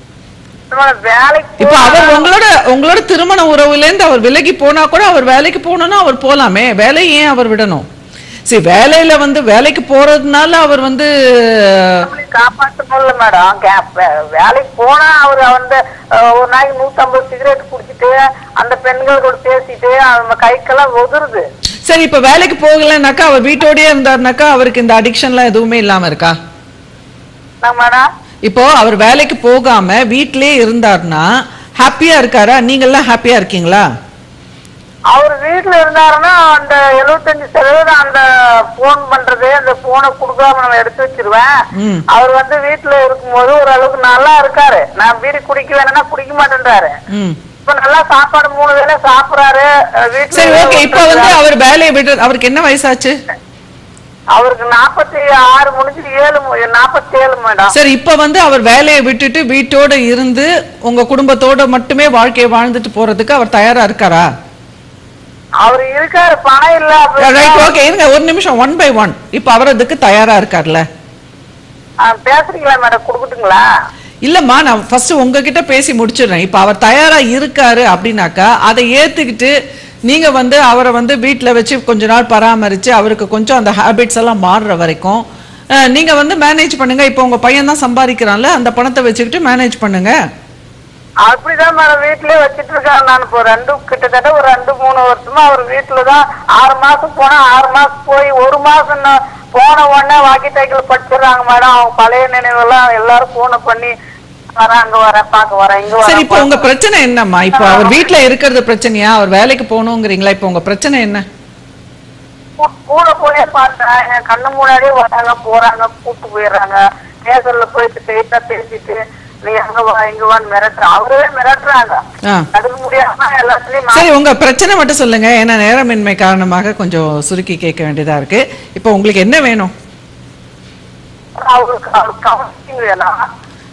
இப்ப அவர் உங்களோட திருமண உறவுல இருந்து அவர் விலகி போனா கூட அவர் வேலைக்கு போகணும்னா அவர் போலாமே, வேலையை ஏன் அவர் விடணும்? சரி, வேலையில வந்து வேலைக்கு போறதுனால அவர் வந்து காப்பாற்றணும் மேடம். வேலைக்கு போனா அவர் வந்து ஒரு நாளைக்கு 150 சிகரெட் குடிச்சிட்டு அந்த பெண்களோட பேசிட்டு அவங்க கைக்கெல்லாம் ஒதுருது. சரி, இப்ப வேலைக்கு போகலன்னாக்கா அவர் வீட்டோடயே இருந்தாருனாக்கா அவருக்கு இந்த அடிக்ஷன்லாம் எதுவுமே இல்லாம இருக்கா மேடம்? இப்போ அவர் வேலைக்கு போகாம வீட்லயே இருந்தாருன்னா ஹாப்பியா இருக்காரா? நீங்க எல்லாம் ஹாப்பியா இருக்கீங்களா? அவர் வீட்டுல இருந்தாருன்னா அந்த 75% அந்த போன் பண்றது அந்த போனை குடுக்காம நம்ம எடுத்து வச்சிருவேன். அவர் வந்து வீட்டுல இருக்கும்போது ஓரளவுக்கு நல்லா இருக்காரு. நான் பீடி குடிக்க வேணும்னா குடிக்க மாட்டேன்றாரு. இப்ப நல்லா சாப்பாடு 3 வேளை சாப்பிடுறாரு வீட்டுல. இப்ப வந்து அவர் வேலையை விட்டு அவருக்கு என்ன வயசாச்சு? அவருக்கு 46 முடிஞ்சு 47 மேடம். சரி, இப்ப வந்து அவர் வேலையை விட்டுட்டு வீட்டோட இருந்து உங்க குடும்பத்தோட மட்டுமே வாழ்க்கையை வாழ்ந்துட்டு போறதுக்கு அவர் தயாரா இருக்காரா? அவர் இருக்காரு, பணம் இல்ல. ஓகே, இருங்க ஒரு நிமிஷம். 1 by 1 இப்ப அவர் அதுக்கு தயாரா இருக்கார்ல? பேசுறீங்களா மேடம்? குடுக்கட்டுங்களா? இல்லம்மா, நான் ஃபர்ஸ்ட் உங்ககிட்ட பேசி முடிச்சிடுறேன். இப்ப அவர் தயாரா இருக்காரு அப்படின்னாக்கா அதை ஏத்துக்கிட்டு நீங்க வந்து அவரை வந்து வீட்டுல வச்சு கொஞ்ச நாள் பராமரிச்சு அவருக்கு கொஞ்சம் அந்த ஹேபிட்ஸ் எல்லாம் மாறுற வரைக்கும் நீங்க வந்து மேனேஜ் பண்ணுங்க. இப்ப உங்க பையன் தான் சம்பாதிக்கிறான்ல, அந்த பணத்தை வச்சுக்கிட்டு மேனேஜ் பண்ணுங்க. அப்படிதான் மேடம் வீட்லயே வச்சிட்டு இருக்காரு. நான் இப்போ கிட்டத்தட்ட ஒரு 2-3 வருஷமா அவர் வீட்டுலதான் 6 மாசம் போனா 6 மாசம் போய் 1 மாசம் போன உடனே வாக்கி டைக்கிள் படிச்சிடறாங்க மேடம். அவங்க பழைய நினைவெல்லாம் எல்லாரும் போன பண்ணி வராங்க, வர பாக்க வரேன் இங்க. சரி, இப்போ உங்க பிரச்சனை என்னம்மா? இப்போ அவர் வீட்டுல இருக்கிறது பிரச்சனையா, அவர் வேலைக்கு போகணுங்கிறீங்களா? இப்போ உங்க பிரச்சனை என்ன? கூட போயே பார்த்தேன், என் கண்ணு முன்னாடியே வராங்க போறாங்க கூட்டு போயிடுறாங்க. தேர்தல்ல போயிட்டு பேசிட்டு நீ அங்க வா இங்க வான்னு மிரட்டுறாங்க. அவரே மிரட்டுறாங்க, அதுக்கு முடியாம எல்லாத்துலயும். சரி, உங்க பிரச்சனை மட்டும் சொல்லுங்க. ஏன்னா நேரமின்மை காரணமாக கொஞ்சம் சுருக்கி கேட்க வேண்டியதா இருக்கு. இப்போ உங்களுக்கு என்ன வேணும்? அவருக்கு கவுன்சிலிங் வேணும்.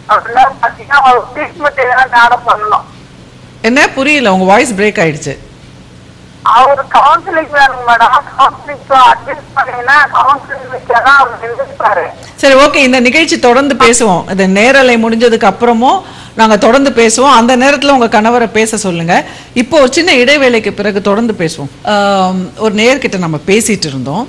என்ன புரியல, உங்க வாய்ஸ் பிரேக் ஆயிடுச்சு. அவரு கவுன்சிலிங் வேணும் மேடம். கவுன்சிலிங் அட்வைஸ் பண்ணீங்கன்னா கவுன்சிலிங் வச்சாதான் அவர் நினைப்பாரு. சரி, ஓகே, இந்த நிகழ்ச்சி தொடர்ந்து பேசுவோம். இந்த நேரலை முடிஞ்சதுக்கு அப்புறமும் நாங்க தொடர்ந்து பேசுவோம். அந்த நேரத்துல உங்க கணவரை பேச சொல்லுங்க. இப்போ ஒரு சின்ன இடைவேளைக்கு பிறகு தொடர்ந்து பேசுவோம். ஒரு நேர்கிட்ட நம்ம பேசிட்டு இருந்தோம்.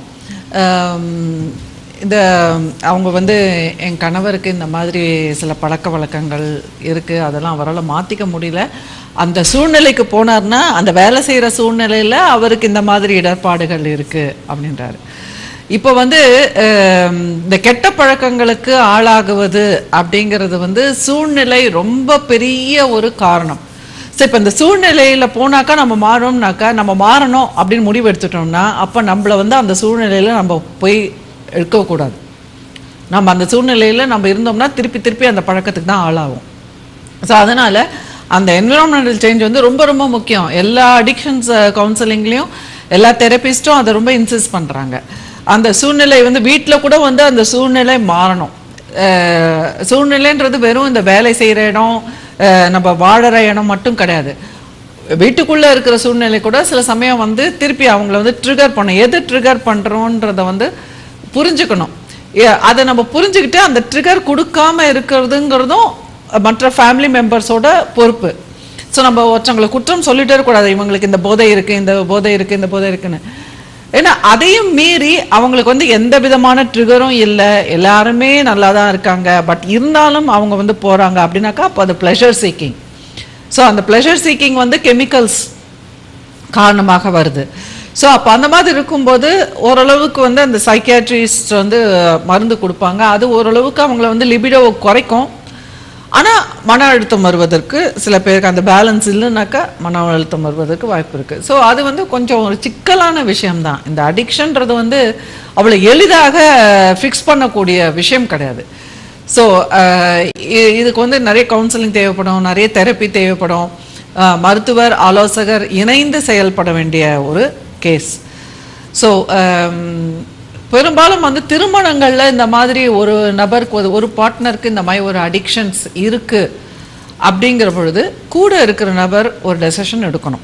இந்த அவங்க வந்து என் கணவருக்கு இந்த மாதிரி சில பழக்க வழக்கங்கள் இருக்குது, அதெல்லாம் அவரால் மாற்றிக்க முடியல. அந்த சூழ்நிலைக்கு போனார்னா அந்த வேலை செய்கிற சூழ்நிலையில் அவருக்கு இந்த மாதிரி இடர்பாடுகள் இருக்குது அப்படின்றாரு. இப்போ வந்து இந்த கெட்ட பழக்கங்களுக்கு ஆளாகுவது அப்படிங்கிறது வந்து சூழ்நிலை ரொம்ப பெரிய ஒரு காரணம். ஸோ இப்போ இந்த சூழ்நிலையில் போனாக்கா நம்ம மாறணும்னாக்கா நம்ம மாறணும் அப்படின்னு முடிவு எடுத்துட்டோம்னா அப்போ நம்மளை வந்து அந்த சூழ்நிலையில் நம்ம போய் எடுக்கக்கூடாது. நம்ம அந்த சூழ்நிலையில் நம்ம இருந்தோம்னா திருப்பி திருப்பி அந்த பழக்கத்துக்கு தான் ஆளாகும். ஸோ அதனால் அந்த என்விரான்மெண்டல் சேஞ்ச் வந்து ரொம்ப ரொம்ப முக்கியம். எல்லா அடிக்ஷன்ஸ் கவுன்சிலிங்லேயும் எல்லா தெரபிஸ்ட்டும் அதை ரொம்ப இன்சிஸ்ட் பண்ணுறாங்க. அந்த சூழ்நிலை வந்து வீட்டில் கூட வந்து அந்த சூழ்நிலை மாறணும். சூழ்நிலைன்றது வெறும் இந்த வேலை செய்கிற இடம் நம்ம வாழற இடம் மட்டும் கிடையாது. வீட்டுக்குள்ள இருக்கிற சூழ்நிலை கூட சில சமயம் வந்து திருப்பி அவங்கள வந்து ட்ரிகர் பண்ணணும். எது ட்ரிகர் பண்றோன்றத வந்து புரிஞ்சுக்கணும். அதை நம்ம புரிஞ்சுக்கிட்டு அந்த ட்ரிகர் கொடுக்காம இருக்கிறதுங்கிறதும் மற்ற ஃபேமிலி மெம்பர்ஸோட பொறுப்பு. ஸோ நம்ம ஒருத்தவங்களை குற்றம் சொல்லிட்டே இருக்கக்கூடாது, இவங்களுக்கு இந்த போதை இருக்கு, இந்த போதை இருக்கு, இந்த போதை இருக்குன்னு. ஏன்னா அதையும் மீறி அவங்களுக்கு வந்து எந்த விதமான ட்ரிகரும் இல்லை, எல்லாருமே நல்லா தான் இருக்காங்க, பட் இருந்தாலும் அவங்க வந்து போறாங்க அப்படின்னாக்கா அப்போ அது ப்ளஷர் சீக்கிங். ஸோ அந்த ப்ளஷர் சீக்கிங் வந்து கெமிக்கல்ஸ் காரணமாக வருது. ஸோ அப்போ அந்த மாதிரி இருக்கும்போது ஓரளவுக்கு வந்து அந்த சைக்கியாட்ரிஸ்ட் வந்து மருந்து கொடுப்பாங்க. அது ஓரளவுக்கு அவங்கள வந்து லிபிடோவை குறைக்கும். ஆனால் மன அழுத்தம் வருவதற்கு சில பேருக்கு அந்த பேலன்ஸ் இல்லைனாக்கா மன அழுத்தம் வருவதற்கு வாய்ப்பு இருக்குது. ஸோ அது வந்து கொஞ்சம் ஒரு சிக்கலான விஷயம்தான். இந்த அடிக்ஷன்றது வந்து அவ்வளோ எளிதாக ஃபிக்ஸ் பண்ணக்கூடிய விஷயம் கிடையாது. ஸோ இதுக்கு வந்து நிறைய கவுன்சிலிங் தேவைப்படும், நிறைய தெரப்பி தேவைப்படும், மருத்துவர் ஆலோசகர் இணைந்து செயல்பட வேண்டிய ஒரு கேஸ். ஸோ பெரும்பாலும் வந்து திருமணங்களில் இந்த மாதிரி ஒரு நபருக்கு ஒரு பார்ட்னருக்கு இந்த மாதிரி ஒரு அடிக்ஷன்ஸ் இருக்குது அப்படிங்கிற பொழுது கூட இருக்கிற நபர் ஒரு டெசிஷன் எடுக்கணும்.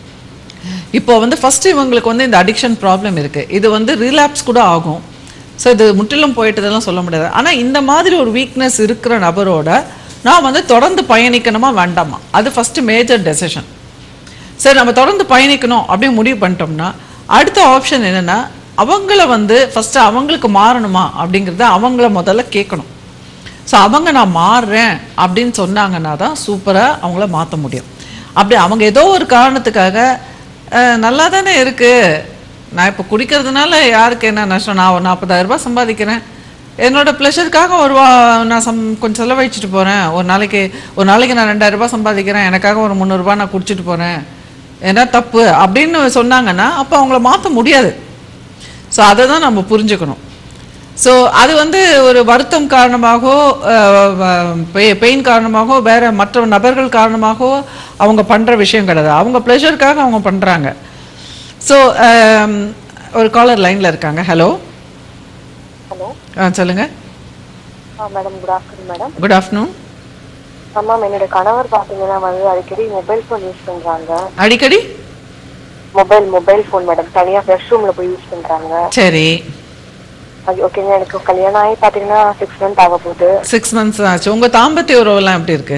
இப்போ வந்து ஃபஸ்ட்டு இவங்களுக்கு வந்து இந்த அடிக்ஷன் ப்ராப்ளம் இருக்குது, இது வந்து ரிலாப்ஸ் கூட ஆகும். ஸோ இது முற்றிலும் போயிட்டதெல்லாம் சொல்ல முடியாது. ஆனால் இந்த மாதிரி ஒரு வீக்னஸ் இருக்கிற நபரோட நான் வந்து தொடர்ந்து பயணிக்கணுமா வேண்டாமா, அது ஃபஸ்ட்டு மேஜர் டெசிஷன். சரி, நம்ம தொடர்ந்து பயணிக்கணும் அப்படின்னு முடிவு பண்ணிட்டோம்னா அடுத்த ஆப்ஷன் என்னென்னா அவங்கள வந்து ஃபஸ்ட்டு அவங்களுக்கு மாறணுமா அப்படிங்கிறத அவங்கள முதல்ல கேட்கணும். ஸோ அவங்க நான் மாறுறேன் அப்படின்னு சொன்னாங்கன்னா தான் சூப்பராக அவங்கள மாற்ற முடியும். அப்படி அவங்க ஏதோ ஒரு காரணத்துக்காக நல்லா தானே இருக்குது, நான் இப்போ குடிக்கிறதுனால யாருக்கு என்ன நஷ்டம், நான் ஒரு 40,000 ரூபாய் சம்பாதிக்கிறேன், என்னோட ப்ளஷருக்காக நான் கொஞ்சம் செலவழிச்சிட்டு போகிறேன், ஒரு நாளைக்கு நான் 2,000 ரூபாய் சம்பாதிக்கிறேன், எனக்காக ஒரு 300 ரூபாய் நான் குடிச்சிட்டு போகிறேன், என்ன தப்பு அப்படின்னு சொன்னாங்கன்னா அப்போ அவங்கள மாற்ற முடியாது. ஸோ அதை தான் நம்ம புரிஞ்சுக்கணும். ஸோ அது வந்து ஒரு வருத்தம் காரணமாகவோ பெயின் காரணமாகவோ வேற மற்ற நபர்கள் காரணமாகவோ அவங்க பண்ணுற விஷயம் கிடையாது, அவங்க ப்ளஷருக்காக அவங்க பண்ணுறாங்க. ஸோ ஒரு காலர் லைனில் இருக்காங்க. ஹலோ. ஹலோ. சொல்லுங்க madam. Good afternoon madam. Good afternoon. Ma'am, என்னோட கணவர் பார்த்தீங்கன்னா வந்து அடிக்கடி மொபைல் ஃபோன் யூஸ் பண்ணுறாங்க. அடிக்கடி மொபைல் ஃபோன் மேடம், தனியாக ரெஸ்ட் ரூமில் போய் யூஸ் பண்ணுறாங்க. சரி, ஓகேங்க. எனக்கு கல்யாணம் ஆகி பார்த்தீங்கன்னா 6 months ஆக போகுது. 6 months ஆச்சு. உங்கள் தாம்பத்திய உறவுலாம் எப்படி இருக்கு?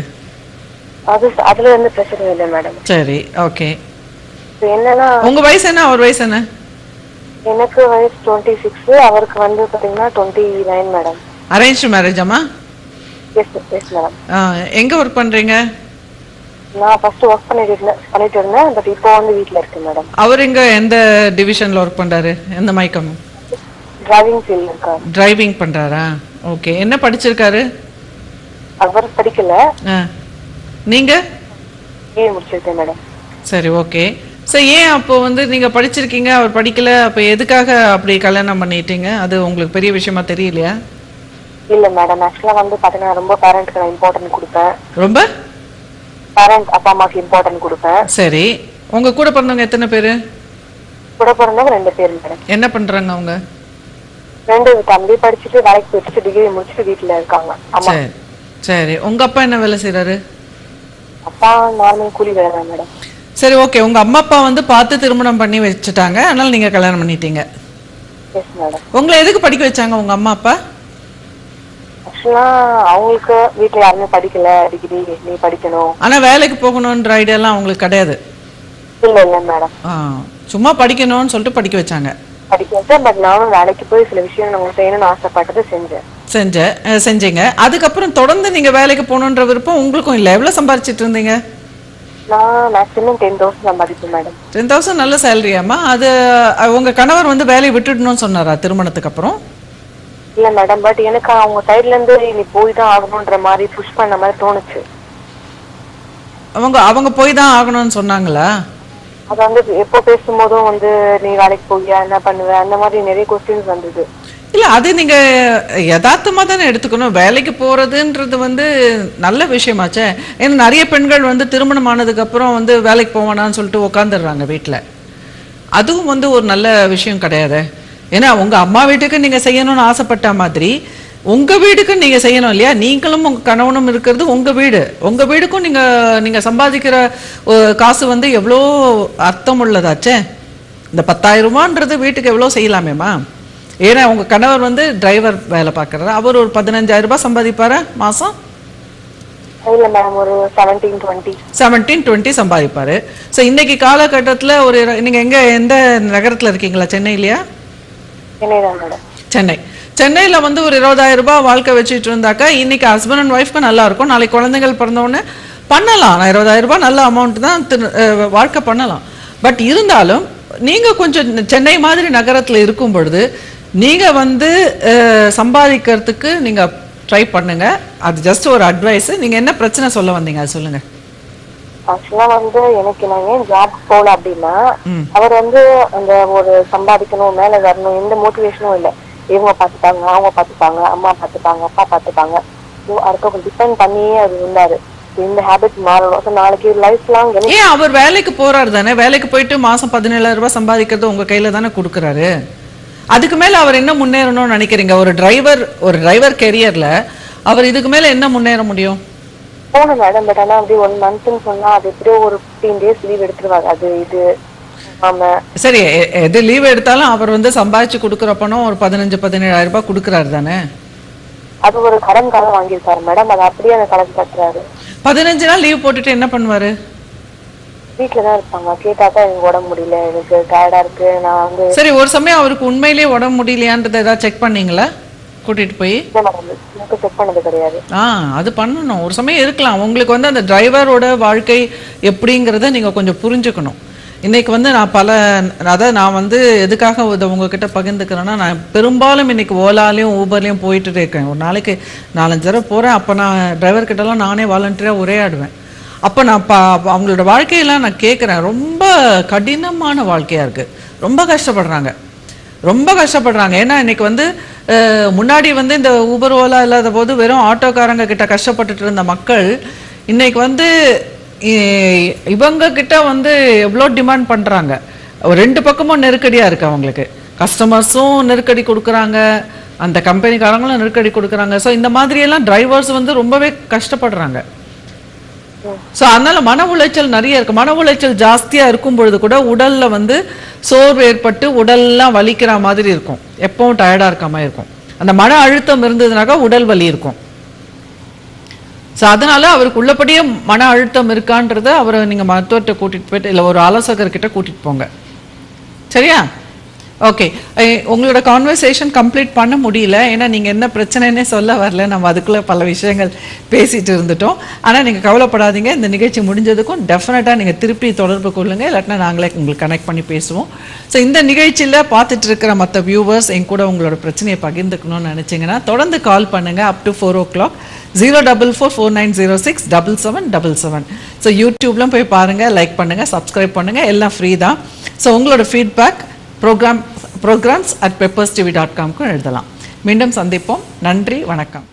அதுல இருந்து பிரச்சனை இல்லை மேடம். சரி, ஓகே. என்னன்னா உங்க வயசு என்ன, அவர் வயசு என்ன? எனக்கு வயசு 26, அவருக்கு வந்து பாத்தீங்கன்னா 29 மேடம். அரேஞ்ச் மேரேஜாமா? Yes madam. எங்க ஒர்க் பண்றீங்க? நான் ஃபர்ஸ்ட் ஒர்க் பண்ணிட்டு இருந்தேன், பட் இப்போ வந்து வீட்ல இருக்கேன் மேடம். அவர் எங்க எந்த டிவிஷன்ல ஒர்க் பண்றாரு, எந்த மைக்கம்? டிரைவிங் ஃபீல்ட்ல இருக்காரு. டிரைவிங் பண்றாரா? ஓகே. என்ன படிச்சிருக்காரு? அவர் படிக்கல. நீங்க? ஏ முடிச்சிருக்கேன் மேடம். சரி, ஓகே. சரி, ஏன் அப்போ வந்து நீங்க படிச்சிருக்கீங்க, அவர் படிக்கல, அப்ப எதுக்காக அப்படி கல்யாணம் பண்ணிட்டீங்க? அது உங்களுக்கு பெரிய விஷயமா தெரியலையா? இல்ல மேடம், ஆக்சுவலா வந்து பாத்தீங்கன்னா ரொம்ப பேரண்ட்க்கு நான் இம்பார்ட்டன்ட் கொடுப்பேன். ரொம்ப பேரண்ட் அப்பா அம்மாக்கு இம்பார்ட்டன்ட் கொடுப்பேன். சரி. உங்க கூட பிறந்தவங்க எத்தனை பேரு? கூட பிறந்தவங்க 2 பேர் மேடம். என்ன பண்றாங்க அவங்க? 2 தம்பி படிச்சுட்டு வேலைக்கு போயிட்டு டிகிரி முடிச்சுட்டு வீட்டுல இருக்காங்க. அம்மா. சரி. உங்க அப்பா என்ன வேலை செய்யறாரு? அப்பா நார்மல் கூலி வேலை தான் மேடம். சரி, ஓகே. உங்க அம்மா அப்பா வந்து பார்த்து திருமணம் பண்ணி வச்சுட்டாங்க, அதனால நீங்க கல்யாணம் பண்ணிட்டீங்க. Yes madam. உங்களை எதுக்கு படிக்க வச்சாங்க உங்க அம்மா அப்பா? ஆக்சுவலா அவங்களுக்கு வீட்டுல யாருமே படிக்கல, டிகிரி நீ படிக்கணும், ஆனா வேலைக்கு போகணும்ன்ற ஐடியா எல்லாம் அவங்களுக்கு கிடையாது. இல்ல மேடம். சும்மா படிக்கணும்னு சொல்லிட்டு படிக்க வச்சாங்க. படிக்க வச்சேன், பட் நானும் வேலைக்கு போய் சில விஷயம் நம்ம செய்யணும்னு ஆசைப்பட்டது செஞ்சீங்க. அதுக்கப்புறம் தொடர்ந்து நீங்க வேலைக்கு போகணுன்ற விருப்பம் உங்களுக்கும் இல்ல. எவ்வளவு சம்பாதிச்சிட்டு இருந்தீங்க? நான் மேக்ஸிமம் 10,000 சம்பாதிப்பேன் மேடம். 10,000 நல்ல சேலரியாமா? அது உங்க கணவர் வந்து வேலையை விட்டுடணும்னு சொன்னாரா திருமணத்துக்கு அப்புறம்? இல்ல மேடம், பட் எனக்கு அவங்க சைட்ல இருந்து நீ போய் தான் ஆகணும்ன்ற மாதிரி புஷ் பண்ண மாதிரி தோணுச்சு. அவங்க போய் தான் ஆகணும்னு சொன்னாங்களா? அது வந்து எப்போ பேசும்போதும் வந்து நீ வேலைக்கு போவியா, என்ன பண்ணுவ, அந்த மாதிரி நிறைய கொஸ்டின்ஸ் வந்தது. இல்ல, அது நீங்க யதார்த்தமா தானே எடுத்துக்கணும். வேலைக்கு போறதுன்றது வந்து நல்ல விஷயமாச்சே. ஏன்னா நிறைய பெண்கள் வந்து திருமணம் ஆனதுக்கு அப்புறம் வந்து வேலைக்கு போவானான்னு சொல்லிட்டு உட்காந்துடுறாங்க வீட்டுல. அதுவும் வந்து ஒரு நல்ல விஷயம் கிடையாது. ஏன்னா உங்க அம்மா வீட்டுக்கு நீங்க செய்யணும்னு ஆசைப்பட்ட மாதிரி உங்க வீடுக்கு நீங்க செய்யணும் இல்லையா? நீங்களும் உங்க கணவனும் இருக்கிறது உங்க வீடு. உங்க வீடுக்கும் நீங்க சம்பாதிக்கிற காசு வந்து எவ்வளோ அர்த்தம் உள்ளதாச்சே. இந்த 10,000 ரூபான்றது வீட்டுக்கு எவ்வளோ செய்யலாமேம்மா. ஏன்னா உங்க கணவர் வந்து டிரைவர் வேலை பார்க்கறாரு. அவர் ஒரு 15,000 ரூபாய் சம்பாதிப்பாரா மாசம்? இல்ல மேம், ஒரு 17-20 சம்பாதிப்பாரு. ஸோ இன்னைக்கு காலகட்டத்தில் ஒரு நீங்க எந்த நகரத்தில் இருக்கீங்களா? சென்னையிலையா? சென்னை. சென்னையில் வந்து ஒரு 20,000 ரூபாய் வாழ்க்கை வச்சுட்டு இருந்தாக்கா இன்னைக்கு ஹஸ்பண்ட் அண்ட் ஒய்ஃப்க்கு நல்லா இருக்கும். நாளைக்கு குழந்தைகள் பிறந்தவுடனே பண்ணலாம். நான் 20,000 ரூபாய் நல்ல அமௌண்ட் தான் வாழ்க்கை பண்ணலாம். பட் இருந்தாலும் நீங்க கொஞ்சம் சென்னை மாதிரி நகரத்தில் இருக்கும் பொழுது நீங்க வந்து சம்பாதிக்கிறதுக்கு நீங்க ட்ரை பண்ணுங்க. அது ஜஸ்ட் ஒரு அட்வைஸ். நீங்க என்ன பிரச்சனை சொல்ல வந்தீங்க அது சொல்லுங்க. ஆக்சுவலா வந்து எனக்கு நான் ஏன் ஜாப் போல அப்படின்னா, அவர் வந்து அந்த ஒரு சம்பாதிக்கணும், மேல வரணும், எந்த மோட்டிவேஷனும் இல்லை. இவங்க பார்த்துப்பாங்க, அவங்க பார்த்துப்பாங்க, அம்மா பார்த்துப்பாங்க, அப்பா பார்த்துப்பாங்க, அடுத்த டிபெண்ட் பண்ணியே அது இருந்தாரு. இந்த ஹேபிட் மாறணும். நாளைக்கு லைஃப் லாங். ஏன் அவர் வேலைக்கு போறாரு தானே? வேலைக்கு போயிட்டு மாசம் 17,000 ரூபாய் சம்பாதிக்கிறது உங்க கையில தானே கொடுக்குறாரு. அதுக்கு மேல அவர் என்ன முன்னேறணும்னு நினைக்கிறீங்க? ஒரு டிரைவர் கெரியர்ல அவர் இதுக்கு மேல என்ன முன்னேற முடியும்? போகணும் மேடம். பட் ஆனா அப்படி 1 மந்த்னு சொன்னா அது எப்படியோ ஒரு 15 days லீவ் எடுத்துருவாங்க. அது இது சரி, எது லீவ் எடுத்தாலும் அவர் வந்து சம்பாதிச்சு கொடுக்குற பணம் ஒரு 15-17,000 ரூபாய் கொடுக்குறாரு தானே? அது ஒரு கடன் வாங்கியிருக்காரு மேடம். அது அப்படியே அந்த கடன் கட்டுறாரு. 15 நாள் லீவ் போட்டுட்டு என்ன பண்ணுவாரு? வீட்டுலதான் இருப்பாங்க. கேட்டாக்கா எனக்கு உடம்பு முடியல, எனக்கு டயர்டா இருக்கு, நான் வந்து. சரி, ஒரு சமயம் அவருக்கு உண்மையிலேயே உடம்பு முடியலையான்றதை ஏதாவது செக் பண்ணீங்களா? கூட்டிட்டு போய் செக் பண்ணது கிடையாது. அது பண்ணணும். ஒரு சமயம் இருக்கலாம். உங்களுக்கு வந்து அந்த டிரைவரோட வாழ்க்கை எப்படிங்கிறத நீங்க கொஞ்சம் புரிஞ்சுக்கணும். இன்னைக்கு வந்து நான் வந்து எதுக்காக உங்ககிட்ட பகிர்ந்துக்கிறேன்னா, நான் பெரும்பாலும் இன்னைக்கு ஓலாலையும் ஊபர்லையும் போயிட்டு இருக்கேன். ஒரு நாளைக்கு 4-5 தடவை போறேன். அப்போ நான் டிரைவர் கிட்டலாம் நானே வாலண்டியராக உரையாடுவேன். அப்போ நான் அவங்களோட வாழ்க்கையெல்லாம் நான் கேட்குறேன். ரொம்ப கடினமான வாழ்க்கையாக இருக்குது. ரொம்ப கஷ்டப்படுறாங்க. ஏன்னா இன்னைக்கு வந்து முன்னாடி வந்து இந்த ஊபர் ஓலா இல்லாத போது வெறும் ஆட்டோக்காரங்க கிட்ட கஷ்டப்பட்டுட்டு இருந்த மக்கள் இன்னைக்கு வந்து இவங்க கிட்ட வந்து எவ்வளோ டிமாண்ட் பண்ணுறாங்க. 2 பக்கமும் நெருக்கடியாக இருக்குது. அவங்களுக்கு கஸ்டமர்ஸும் நெருக்கடி கொடுக்குறாங்க, அந்த கம்பெனிக்காரங்களும் நெருக்கடி கொடுக்குறாங்க. ஸோ இந்த மாதிரியெல்லாம் டிரைவர்ஸ் வந்து ரொம்பவே கஷ்டப்படுறாங்க. ஸோ அதனால மன உளைச்சல் நிறைய இருக்கு. மன உளைச்சல் ஜாஸ்தியாக இருக்கும் பொழுது கூட உடல்ல வந்து சோர்வு ஏற்பட்டு உடல்லாம் வலிக்கிற மாதிரி இருக்கும். எப்பவும் டயர்டாக இருக்க மாதிரி இருக்கும். அந்த மன அழுத்தம் இருந்ததுனாக்கா உடல் வலி இருக்கும். ஸோ அதனால அவருக்கு உள்ளபடியே மன அழுத்தம் இருக்கான்றத அவரை நீங்கள் மருத்துவர்கிட்ட கூட்டிகிட்டு போயிட்டு இல்லை ஒரு ஆலோசகர்கிட்ட கூட்டிகிட்டு போங்க. சரியா? ஓகே. உங்களோட கான்வர்சேஷன் கம்ப்ளீட் பண்ண முடியல. ஏன்னா நீங்கள் என்ன பிரச்சனைன்னே சொல்ல வரல. நம்ம அதுக்குள்ளே பல விஷயங்கள் பேசிகிட்டு இருந்துட்டோம். ஆனால் நீங்கள் கவலைப்படாதீங்க. இந்த நிகழ்ச்சி முடிஞ்சதுக்கும் டெஃபினட்டாக நீங்கள் திருப்பி தொடர்பு கொள்ளுங்கள். இல்லாட்டினா நாங்களே உங்களுக்கு கனெக்ட் பண்ணி பேசுவோம். ஸோ இந்த நிகழ்ச்சியில் பார்த்துட்டு இருக்கிற மற்ற வியூவர்ஸ் என் கூட உங்களோட பிரச்சனையை பகிர்ந்துக்கணும்னு நினச்சிங்கன்னா தொடர்ந்து கால் பண்ணுங்கள். Up to 4 o'clock 04449067777. ஸோ யூடியூப்லாம் போய் பாருங்கள், லைக் பண்ணுங்கள், சப்ஸ்கிரைப் பண்ணுங்கள். எல்லாம் ஃப்ரீ தான். ஸோ உங்களோட ஃபீட்பேக் programs@pepperstv.com எழுதலாம். மீண்டும் சந்திப்போம். நன்றி, வணக்கம்.